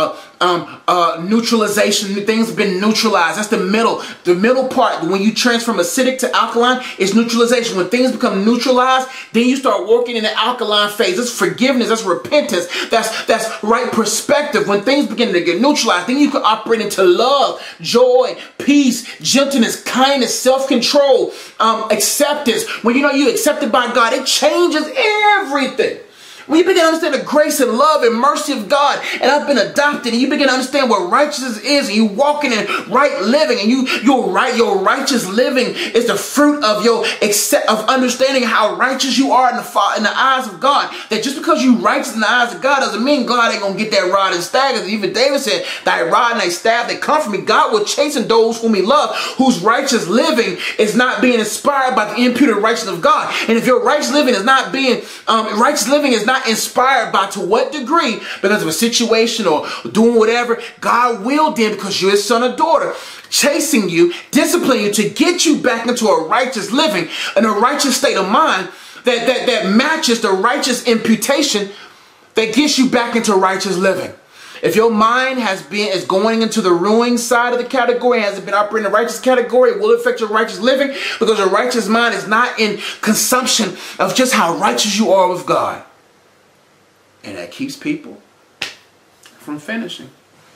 neutralization. Things have been neutralized. That's the middle. The middle part, when you transform acidic to alkaline, is neutralization. When things become neutralized, then you start working in the alkaline phase. That's forgiveness. That's repentance. That's right perspective. When things begin to get neutralized, then you can operate into love, joy, peace, gentleness, kindness, self-control, acceptance. When you know you're accepted by God, it changes everything. When you begin to understand the grace and love and mercy of God, and I've been adopted, and you begin to understand what righteousness is, and you walking in right living, and your righteous living is the fruit of of understanding how righteous you are in the eyes of God. That just because you righteous in the eyes of God doesn't mean God ain't gonna get that rod and staff. As even David said, "Thy rod and thy staff, they come from me." God will chasten those whom He loves, whose righteous living is not being inspired by the imputed righteousness of God. And if your righteous living is not being inspired by, to what degree, because of a situation or doing whatever, God will then, because you're His son or daughter, chasing you, discipline you to get you back into a righteous living and a righteous state of mind that matches the righteous imputation that gets you back into righteous living. If your mind is going into the ruining side of the category, hasn't been operating in the righteous category, it will affect your righteous living, because your righteous mind is not in consumption of just how righteous you are with God. And that keeps people from finishing.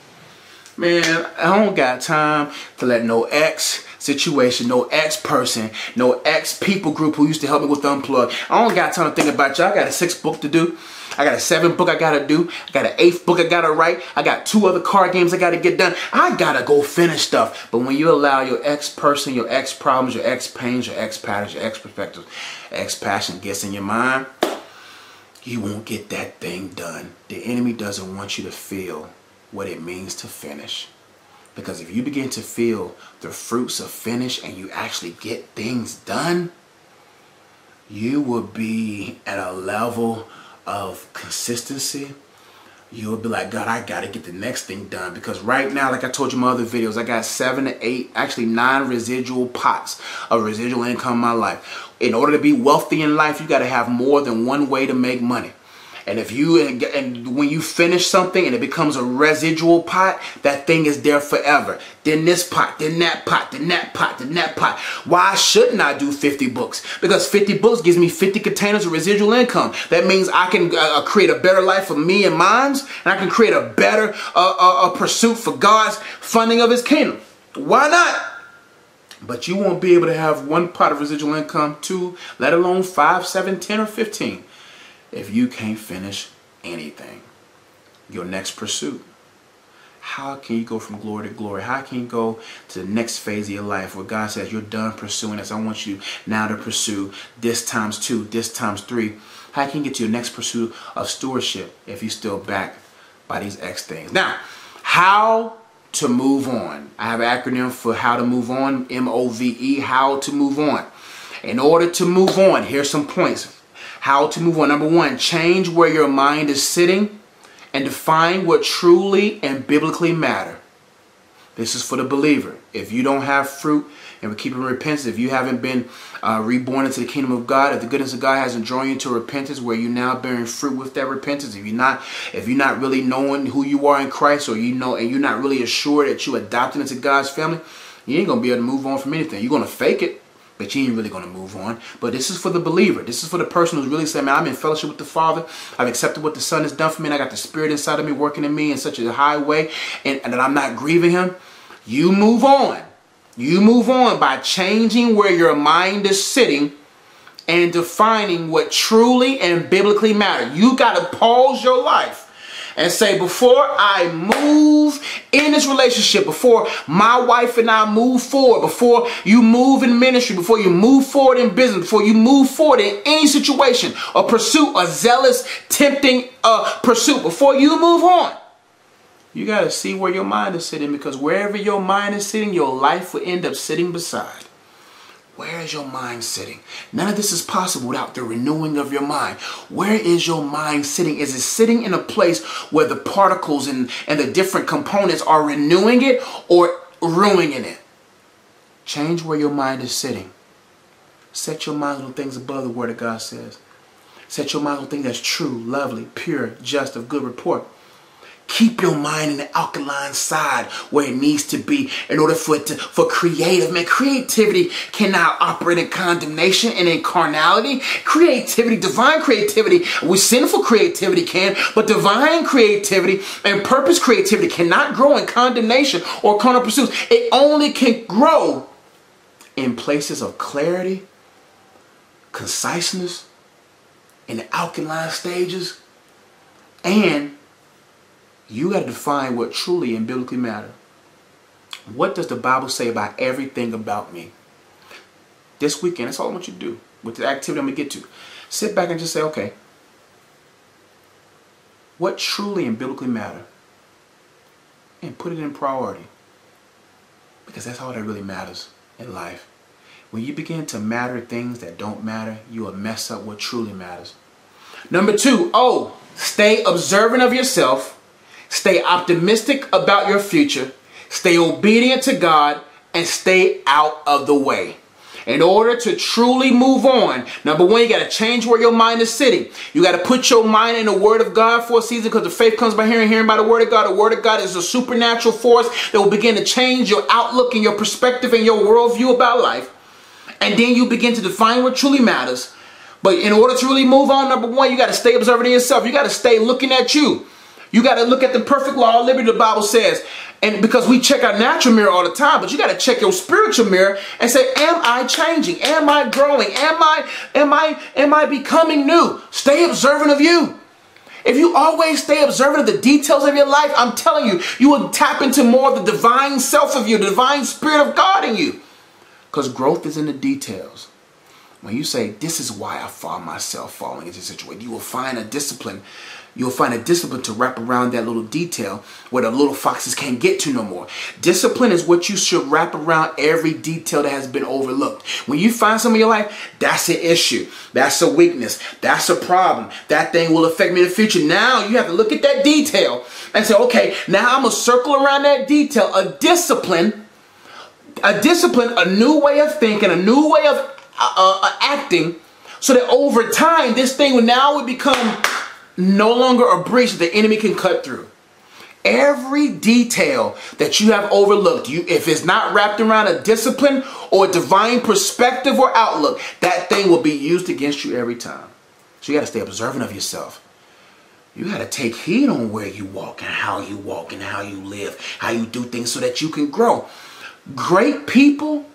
Man, I don't got time to let no ex situation, no ex person, no ex people group who used to help me with Unplug. I don't got time to think about you. I got a 6th book to do. I got a 7th book I got to do. I got an 8th book I got to write. I got 2 other card games I got to get done. I got to go finish stuff. But when you allow your ex person, your ex problems, your ex pains, your ex patterns, your ex perspectives, ex passion gets in your mind, you won't get that thing done. The enemy doesn't want you to feel what it means to finish. Because if you begin to feel the fruits of finish and you actually get things done, you will be at a level of consistency. You'll be like, God, I got to get the next thing done. Because right now, like I told you in my other videos, I got 7 to 8, actually 9 residual pots of residual income in my life. In order to be wealthy in life, you got to have more than one way to make money. And when you finish something and it becomes a residual pot, that thing is there forever. Then this pot, then that pot, then that pot, then that pot. Why shouldn't I do 50 books? Because 50 books gives me 50 containers of residual income. That means I can create a better life for me and mine, and I can create a better pursuit for God's funding of His kingdom. Why not? But you won't be able to have 1 pot of residual income, 2, let alone 5, 7, 10, or 15. If you can't finish anything, your next pursuit. How can you go from glory to glory? How can you go to the next phase of your life where God says, you're done pursuing this. I want you now to pursue this times 2, this times 3. How can you get to your next pursuit of stewardship if you're still backed by these X things? Now, how to move on. I have an acronym for how to move on, M.O.V.E, how to move on. In order to move on, here's some points. How to move on. Number 1, change where your mind is sitting and define what truly and biblically matter. This is for the believer. If you don't have fruit and we keep in repentance, if you haven't been reborn into the kingdom of God, if the goodness of God hasn't drawn you to repentance where you're now bearing fruit with that repentance, if you're not really knowing who you are in Christ, or you know and you're not really assured that you're adopted into God's family, you ain't going to be able to move on from anything. You're going to fake it, but you ain't really going to move on. But this is for the believer. This is for the person who's really saying, man, I'm in fellowship with the Father. I've accepted what the Son has done for me, and I got the Spirit inside of me working in me in such a high way, and that I'm not grieving Him. You move on. You move on by changing where your mind is sitting and defining what truly and biblically matter. You got to pause your life and say, before I move in this relationship, before my wife and I move forward, before you move in ministry, before you move forward in business, before you move forward in any situation, a pursuit, a zealous, tempting pursuit, before you move on, You got to see where your mind is sitting, because wherever your mind is sitting, your life will end up sitting beside. Where is your mind sitting? None of this is possible without the renewing of your mind. Where is your mind sitting? Is it sitting in a place where the particles and the different components are renewing it or ruining it? Change where your mind is sitting. Set your mind on things above, the Word of God says. Set your mind on things that's true, lovely, pure, just, of good report. Keep your mind in the alkaline side where it needs to be in order for creative. Man, creativity cannot operate in condemnation and in carnality. Creativity, divine creativity, sinful creativity can, but divine creativity and purpose creativity cannot grow in condemnation or carnal pursuits. It only can grow in places of clarity, conciseness, in the alkaline stages, and you got to define what truly and biblically matter. What does the Bible say about everything about me? This weekend, that's all I want you to do with the activity I'm going to get to. Sit back and just say, okay, what truly and biblically matter? And put it in priority. Because that's all that really matters in life. When you begin to matter things that don't matter, you will mess up what truly matters. Number 2, stay observant of yourself. Stay optimistic about your future. Stay obedient to God. And stay out of the way. In order to truly move on, number 1, you got to change where your mind is sitting. You got to put your mind in the Word of God for a season, because the faith comes by hearing, hearing by the Word of God. The Word of God is a supernatural force that will begin to change your outlook and your perspective and your worldview about life. And then you begin to define what truly matters. But in order to really move on, number 1, you got to stay observant of yourself. You got to stay looking at you. You got to look at the perfect law of liberty, the Bible says. And because we check our natural mirror all the time, but you got to check your spiritual mirror and say, am I changing? Am I growing? Am I becoming new? Stay observant of you. If you always stay observant of the details of your life, I'm telling you, you will tap into more of the divine self of you, the divine spirit of God in you. Because growth is in the details. When you say, this is why I found myself falling into this situation, you will find a discipline. You'll find a discipline to wrap around that little detail where the little foxes can't get to no more. Discipline is what you should wrap around every detail that has been overlooked. When you find something in your life, that's an issue. That's a weakness. That's a problem. That thing will affect me in the future. Now you have to look at that detail and say, okay, now I'm going to circle around that detail. A discipline, a new way of thinking, a new way of acting, so that over time, this thing will now become no longer a breach that the enemy can cut through. Every detail that you have overlooked, if it's not wrapped around a discipline or a divine perspective or outlook, that thing will be used against you every time. So you got to stay observant of yourself. You got to take heed on where you walk and how you live, how you do things, so that you can grow. Great people,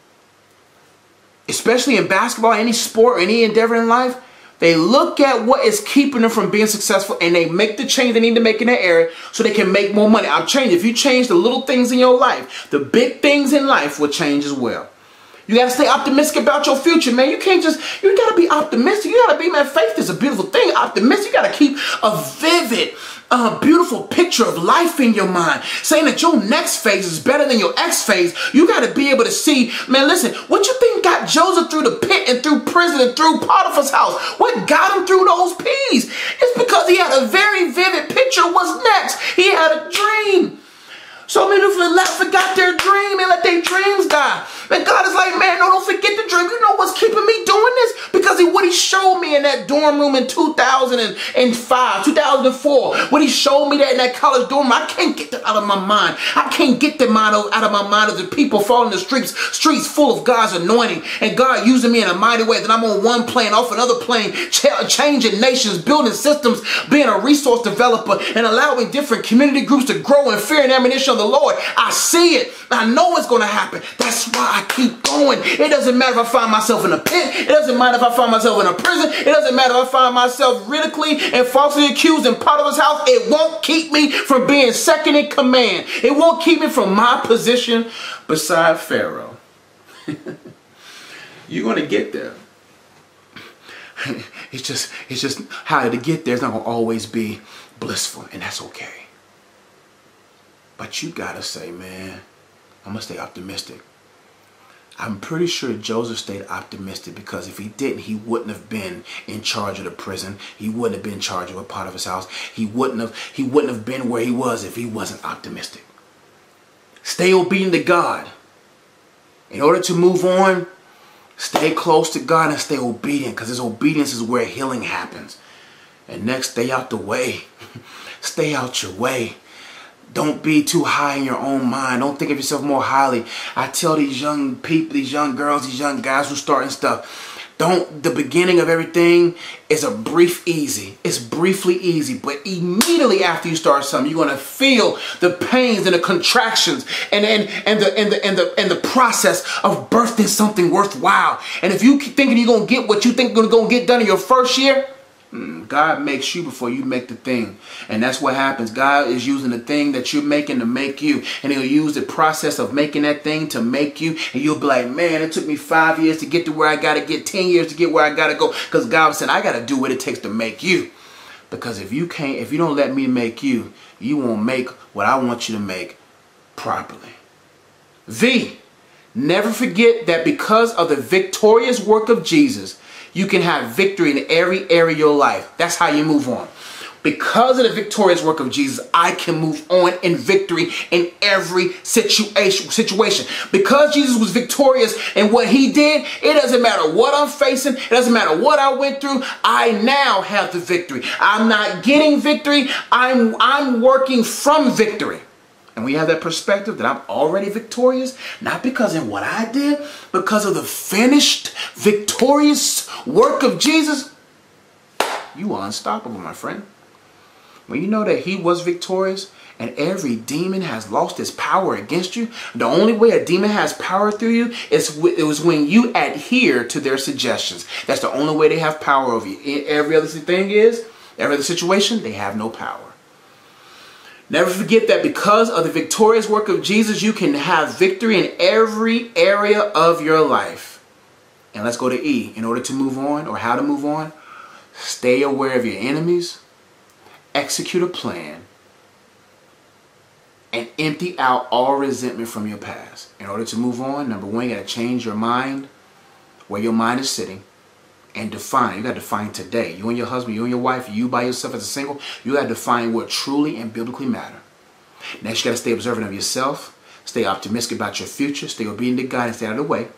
especially in basketball, any sport, any endeavor in life, they look at what is keeping them from being successful, and they make the change they need to make in that area so they can make more money. I'm changing. If you change the little things in your life, the big things in life will change as well. You got to stay optimistic about your future, man. You got to be optimistic. You got to be, man, faith is a beautiful thing. Optimistic. You got to keep a vivid, beautiful picture of life in your mind, saying that your next phase is better than your X phase. You got to be able to see, man, listen, what you think got Joseph through the pit and through prison and through Potiphar's house? What got him through those P's? It's because he had a very vivid picture of what's next. He had a dream. So many people forgot their dream and let their dreams die. And God is like, man, no, don't forget the dream. You know what's keeping me doing this? Because what he showed me in that dorm room in 2005, 2004, when he showed me that in that college dorm room, I can't get that out of my mind. I can't get that out of my mind of the people falling in the streets full of God's anointing, and God using me in a mighty way, that I'm on one plane, off another plane, changing nations, building systems, being a resource developer, and allowing different community groups to grow in fear and admonition of the Lord. I see it. I know it's going to happen. That's why I keep going. It doesn't matter if I find myself in a pit. It doesn't matter if I find myself in a prison. It doesn't matter if I find myself ridiculously and falsely accused in Potiphar's house. It won't keep me from being second in command. It won't keep me from my position beside Pharaoh. You're going to get there. It's just how to get there is not going to always be blissful, and that's okay. But you gotta say, man, I'm gonna stay optimistic. I'm pretty sure Joseph stayed optimistic, because if he didn't, he wouldn't have been in charge of the prison. He wouldn't have been in charge of a part of his house. He wouldn't have been where he was if he wasn't optimistic. Stay obedient to God. In order to move on, stay close to God and stay obedient, because his obedience is where healing happens. And next, stay out the way. Stay out your way. Don't be too high in your own mind. Don't think of yourself more highly. I tell these young people, these young girls, these young guys who starting stuff, the beginning of everything is a brief easy. It's briefly easy, but immediately after you start something, you're gonna feel the pains and the contractions and the process of birthing something worthwhile. And if you keep thinking you're gonna get what you think you're gonna get done in your first year, God makes you before you make the thing. And that's what happens. God is using the thing that you're making to make you. And he'll use the process of making that thing to make you. And you'll be like, man, it took me 5 years to get to where I got to get, 10 years to get where I got to go. Because God said, I got to do what it takes to make you. Because if you don't let me make you, you won't make what I want you to make properly. V, never forget that because of the victorious work of Jesus, you can have victory in every area of your life. That's how you move on. Because of the victorious work of Jesus, I can move on in victory in every situation. Because Jesus was victorious in what he did, it doesn't matter what I'm facing. It doesn't matter what I went through. I now have the victory. I'm not getting victory. I'm working from victory. And we have that perspective that I'm already victorious, not because of what I did, because of the finished, victorious work of Jesus. You are unstoppable, my friend. When you know that he was victorious and every demon has lost its power against you, the only way a demon has power through you is when you adhere to their suggestions. That's the only way they have power over you. Every other situation, they have no power. Never forget that because of the victorious work of Jesus, you can have victory in every area of your life. And let's go to E. In order to move on, or how to move on, stay aware of your enemies, execute a plan, and empty out all resentment from your past. In order to move on, number one, you got to change your mind, where your mind is sitting. And define. You got to define today. You and your husband, you and your wife, you by yourself as a single, you got to define what truly and biblically matter. Next, you got to stay observant of yourself, stay optimistic about your future, stay obedient to God, and stay out of the way.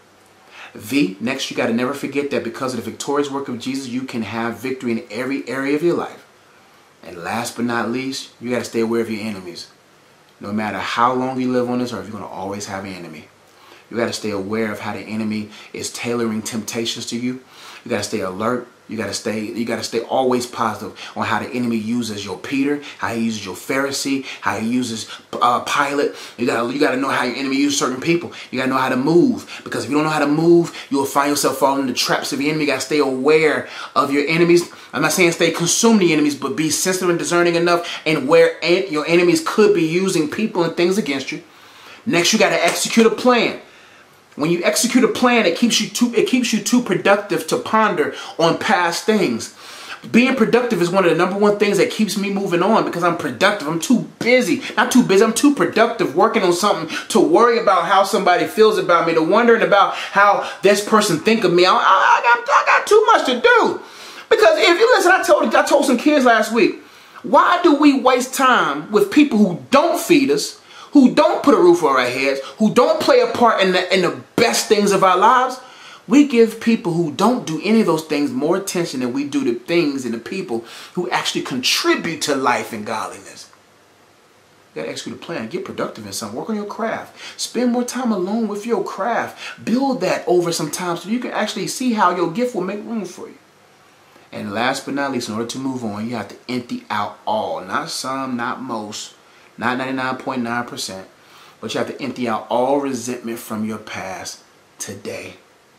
V, next, you got to never forget that because of the victorious work of Jesus, you can have victory in every area of your life. And last but not least, you got to stay aware of your enemies. No matter how long you live on this earth, you're going to always have an enemy. You got to stay aware of how the enemy is tailoring temptations to you. You got to stay alert. You got to stay always positive on how the enemy uses your Peter, how he uses your Pharisee, how he uses Pilate. You got to know how your enemy uses certain people. You got to know how to move, because if you don't know how to move, you will find yourself falling into the traps of the enemy. You got to stay aware of your enemies. I'm not saying stay consume the enemies, but be sensitive and discerning enough and where your enemies could be using people and things against you. Next, you got to execute a plan. When you execute a plan, it keeps you too productive to ponder on past things. Being productive is one of the #1 things that keeps me moving on, because I'm productive. I'm too busy. Not too busy. I'm too productive working on something to worry about how somebody feels about me, to wondering about how this person think of me. I got too much to do. Because if you listen, I told some kids last week, why do we waste time with people who don't feed us, who don't put a roof over our heads, who don't play a part in the best things of our lives? We give people who don't do any of those things more attention than we do the things and the people who actually contribute to life and godliness. You got to execute a plan. Get productive in something. Work on your craft. Spend more time alone with your craft. Build that over some time so you can actually see how your gift will make room for you. And last but not least, in order to move on, you have to empty out all. Not some, not most, not 99.9%, but you have to empty out all resentment from your past today.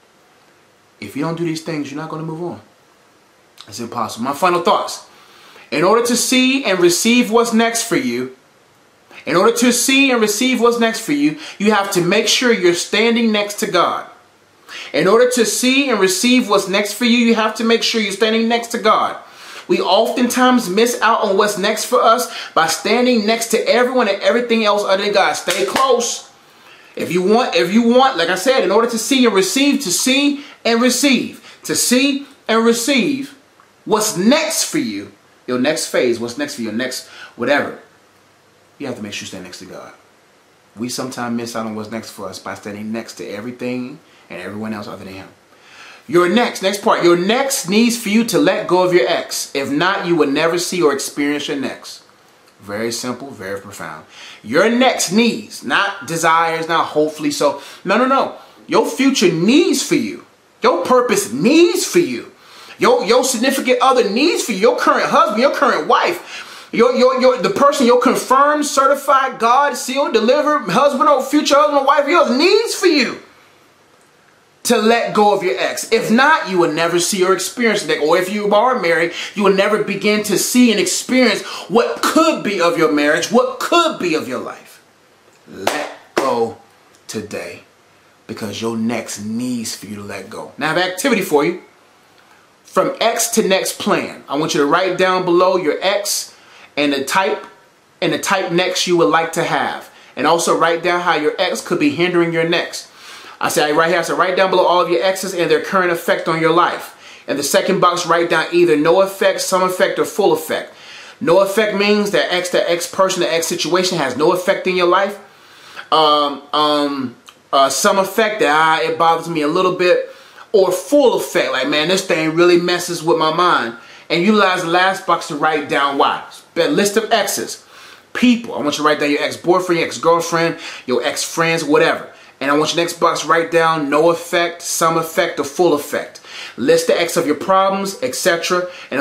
If you don't do these things, you're not going to move on. It's impossible. My final thoughts. In order to see and receive what's next for you, you have to make sure you're standing next to God. In order to see and receive what's next for you, you have to make sure you're standing next to God. We oftentimes miss out on what's next for us by standing next to everyone and everything else other than God. Stay close. If you want, like I said, in order to see and receive, to see and receive what's next for you, your next phase, what's next for your next whatever, you have to make sure you stay next to God. We sometimes miss out on what's next for us by standing next to everything and everyone else other than Him. Your next part, your next needs for you to let go of your ex. If not, you will never see or experience your next. Very simple, very profound. Your next needs, not desires, not hopefully so. No. Your future needs for you. Your purpose needs for you. Your significant other needs for you. Your current husband, your current wife. The person, your confirmed, certified, God, sealed, delivered husband or future husband or wife of yours needs for you to let go of your ex. If not, you will never see or experience that. Or if you are married, you will never begin to see and experience what could be of your marriage, what could be of your life. Let go today, because your next needs for you to let go. Now I have an activity for you. From X to next plan. I want you to write down below your X and the type next you would like to have. And also write down how your X could be hindering your next. I say right here, I say write down below all of your X's and their current effect on your life. In the second box, write down either no effect, some effect, or full effect. No effect means that X person, the X situation has no effect in your life. Some effect that it bothers me a little bit. Or full effect, like, man, this thing really messes with my mind. And utilize the last box to write down why. A list of X's. People. I want you to write down your ex-boyfriend, your ex-girlfriend, your ex-friends, whatever. And I want your next box to write down no effect, some effect, or full effect. List the X of your problems, etc. And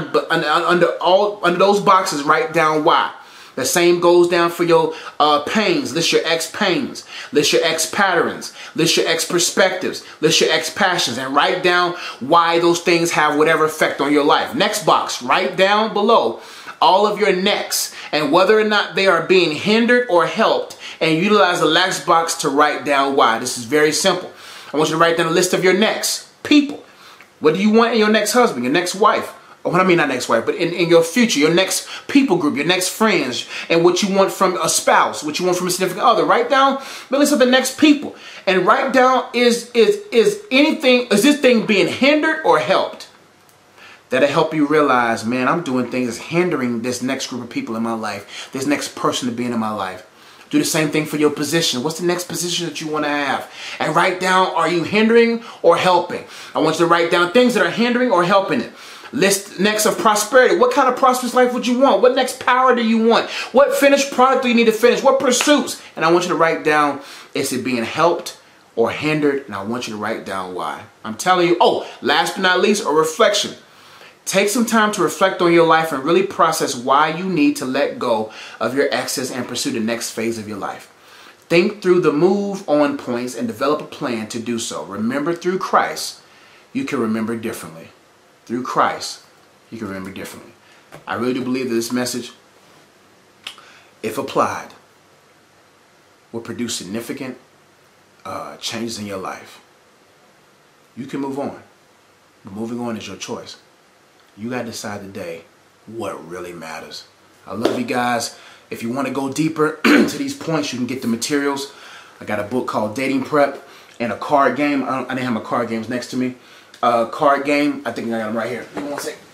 under those boxes, write down why. The same goes down for your pains. List your ex pains. List your ex patterns. List your ex perspectives. List your ex passions. And write down why those things have whatever effect on your life. Next box, write down below all of your next and whether or not they are being hindered or helped. And utilize the last box to write down why. This is very simple. I want you to write down a list of your next people. What do you want in your next husband, your next wife? Or I mean not next wife, but in your future, your next people group, your next friends, and what you want from a spouse, what you want from a significant other. Write down the list of the next people. And write down is this thing being hindered or helped? That'll help you realize, man, I'm doing things that's hindering this next group of people in my life, this next person to be in my life. Do the same thing for your position. What's the next position that you want to have? And write down, are you hindering or helping? I want you to write down things that are hindering or helping it. List next of prosperity. What kind of prosperous life would you want? What next power do you want? What finished product do you need to finish? What pursuits? And I want you to write down, is it being helped or hindered? And I want you to write down why. I'm telling you, last but not least, a reflection. Take some time to reflect on your life and really process why you need to let go of your exes and pursue the next phase of your life. Think through the move on points and develop a plan to do so. Remember, through Christ, you can remember differently. Through Christ, you can remember differently. I really do believe that this message, if applied, will produce significant changes in your life. You can move on, but moving on is your choice. You got to decide today what really matters. I love you guys. If you want to go deeper to these points, you can get the materials. I got a book called Dating Prep and a card game. I didn't have my card games next to me. Card game, I think I got them right here. Give me one second.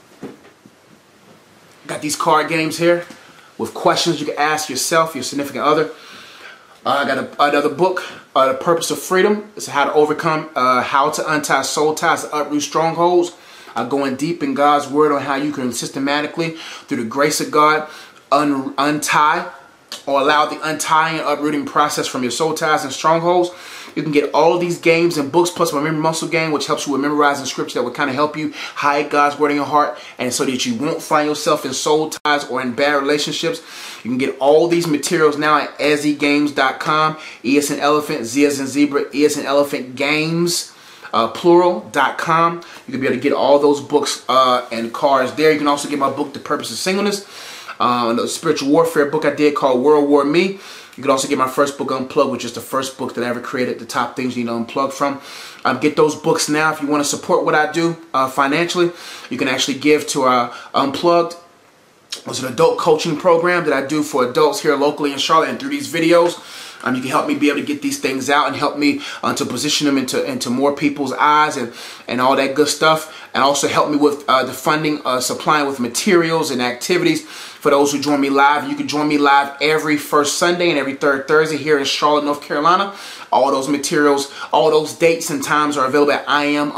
Got these card games here with questions you can ask yourself, your significant other. I got another book, The Purpose of Freedom. It's how to overcome, how to untie soul ties, to uproot strongholds. Going deep in God's word on how you can systematically, through the grace of God, untie or allow the untying and uprooting process from your soul ties and strongholds. You can get all of these games and books plus my memory muscle game, which helps you with memorizing scripture that will kind of help you hide God's word in your heart, and so that you won't find yourself in soul ties or in bad relationships. You can get all these materials now at ezgames.com. E as in elephant, Z as in zebra, E as in elephant, games. Plural.com. You can be able to get all those books and cards there. You can also get my book, The Purpose of Singleness. The spiritual warfare book I did called World War Me. You can also get my first book, Unplugged, which is the first book that I ever created, the top things you need to unplug from. Get those books now. If you want to support what I do financially, you can actually give to Unplugged. It's an adult coaching program that I do for adults here locally in Charlotte, and through these videos, you can help me be able to get these things out and help me to position them into more people's eyes and all that good stuff, and also help me with the funding, supplying with materials and activities for those who join me live. You can join me live every first Sunday and every third Thursday here in Charlotte, North Carolina. All those materials, all those dates and times are available at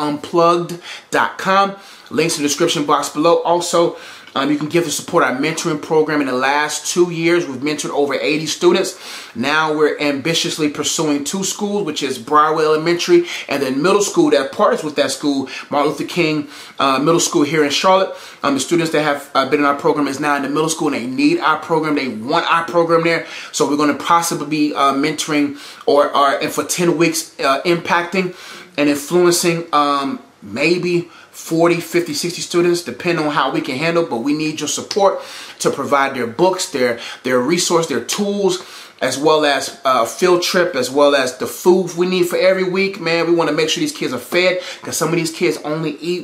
iamunplugged.com. Links in the description box below. Also, you can give to support our mentoring program. In the last 2 years, we've mentored over 80 students. Now we're ambitiously pursuing 2 schools, which is Briarwood Elementary and then middle school that partners with that school, Martin Luther King Middle School here in Charlotte. The students that have been in our program is now in the middle school, and they need our program. They want our program there. So we're going to possibly be mentoring and for 10 weeks impacting and influencing maybe 40, 50, 60 students, depending on how we can handle, but we need your support to provide their books, their resource, their tools, as well as a field trip, as well as the food we need for every week. Man, we want to make sure these kids are fed, because some of these kids only eat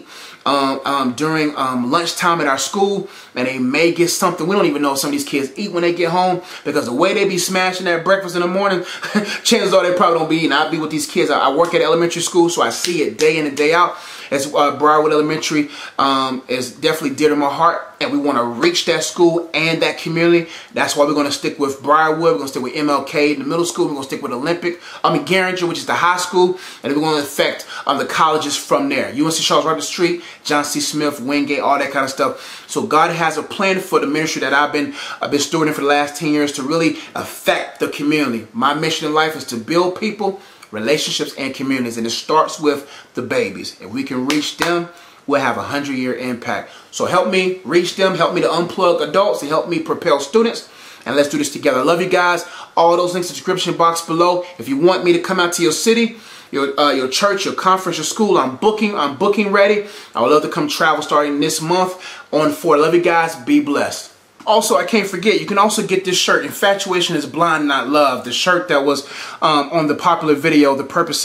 during lunchtime at our school, and they may get something. We don't even know if some of these kids eat when they get home, because the way they be smashing that breakfast in the morning, chances are they probably don't be eating. I be with these kids. I work at elementary school, so I see it day in and day out. As Briarwood Elementary is definitely dear to my heart, and we want to reach that school and that community. That's why we're going to stick with Briarwood. We're going to stick with MLK in the middle school. We're going to stick with Garringer, which is the high school, and we're going to affect the colleges from there. UNC Charles right up the street, John C. Smith, Wingate, all that kind of stuff. So God has a plan for the ministry that I've been stewarding for the last 10 years to really affect the community. My mission in life is to build people, relationships, and communities, and it starts with the babies. If we can reach them, we'll have a 100-year impact. So help me reach them, help me to unplug adults, and help me propel students, and let's do this together. I love you guys. All those links in the description box below. If you want me to come out to your city, your church, your conference, your school, I'm booking ready. I would love to come travel starting this month on 4. Love you guys. Be blessed. Also, I can't forget, you can also get this shirt, Infatuation is Blind, Not Love. The shirt that was on the popular video, The Proverbs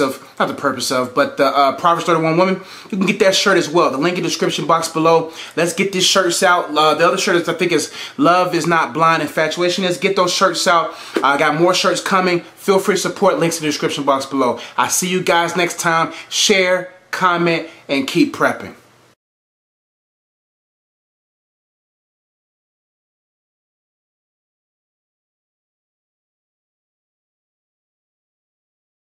31 Woman. You can get that shirt as well. The link in the description box below. Let's get these shirts out. The other shirt I think is Love is Not Blind, Infatuation is. Get those shirts out. I got more shirts coming. Feel free to support. Links in the description box below. I'll see you guys next time. Share, comment, and keep prepping.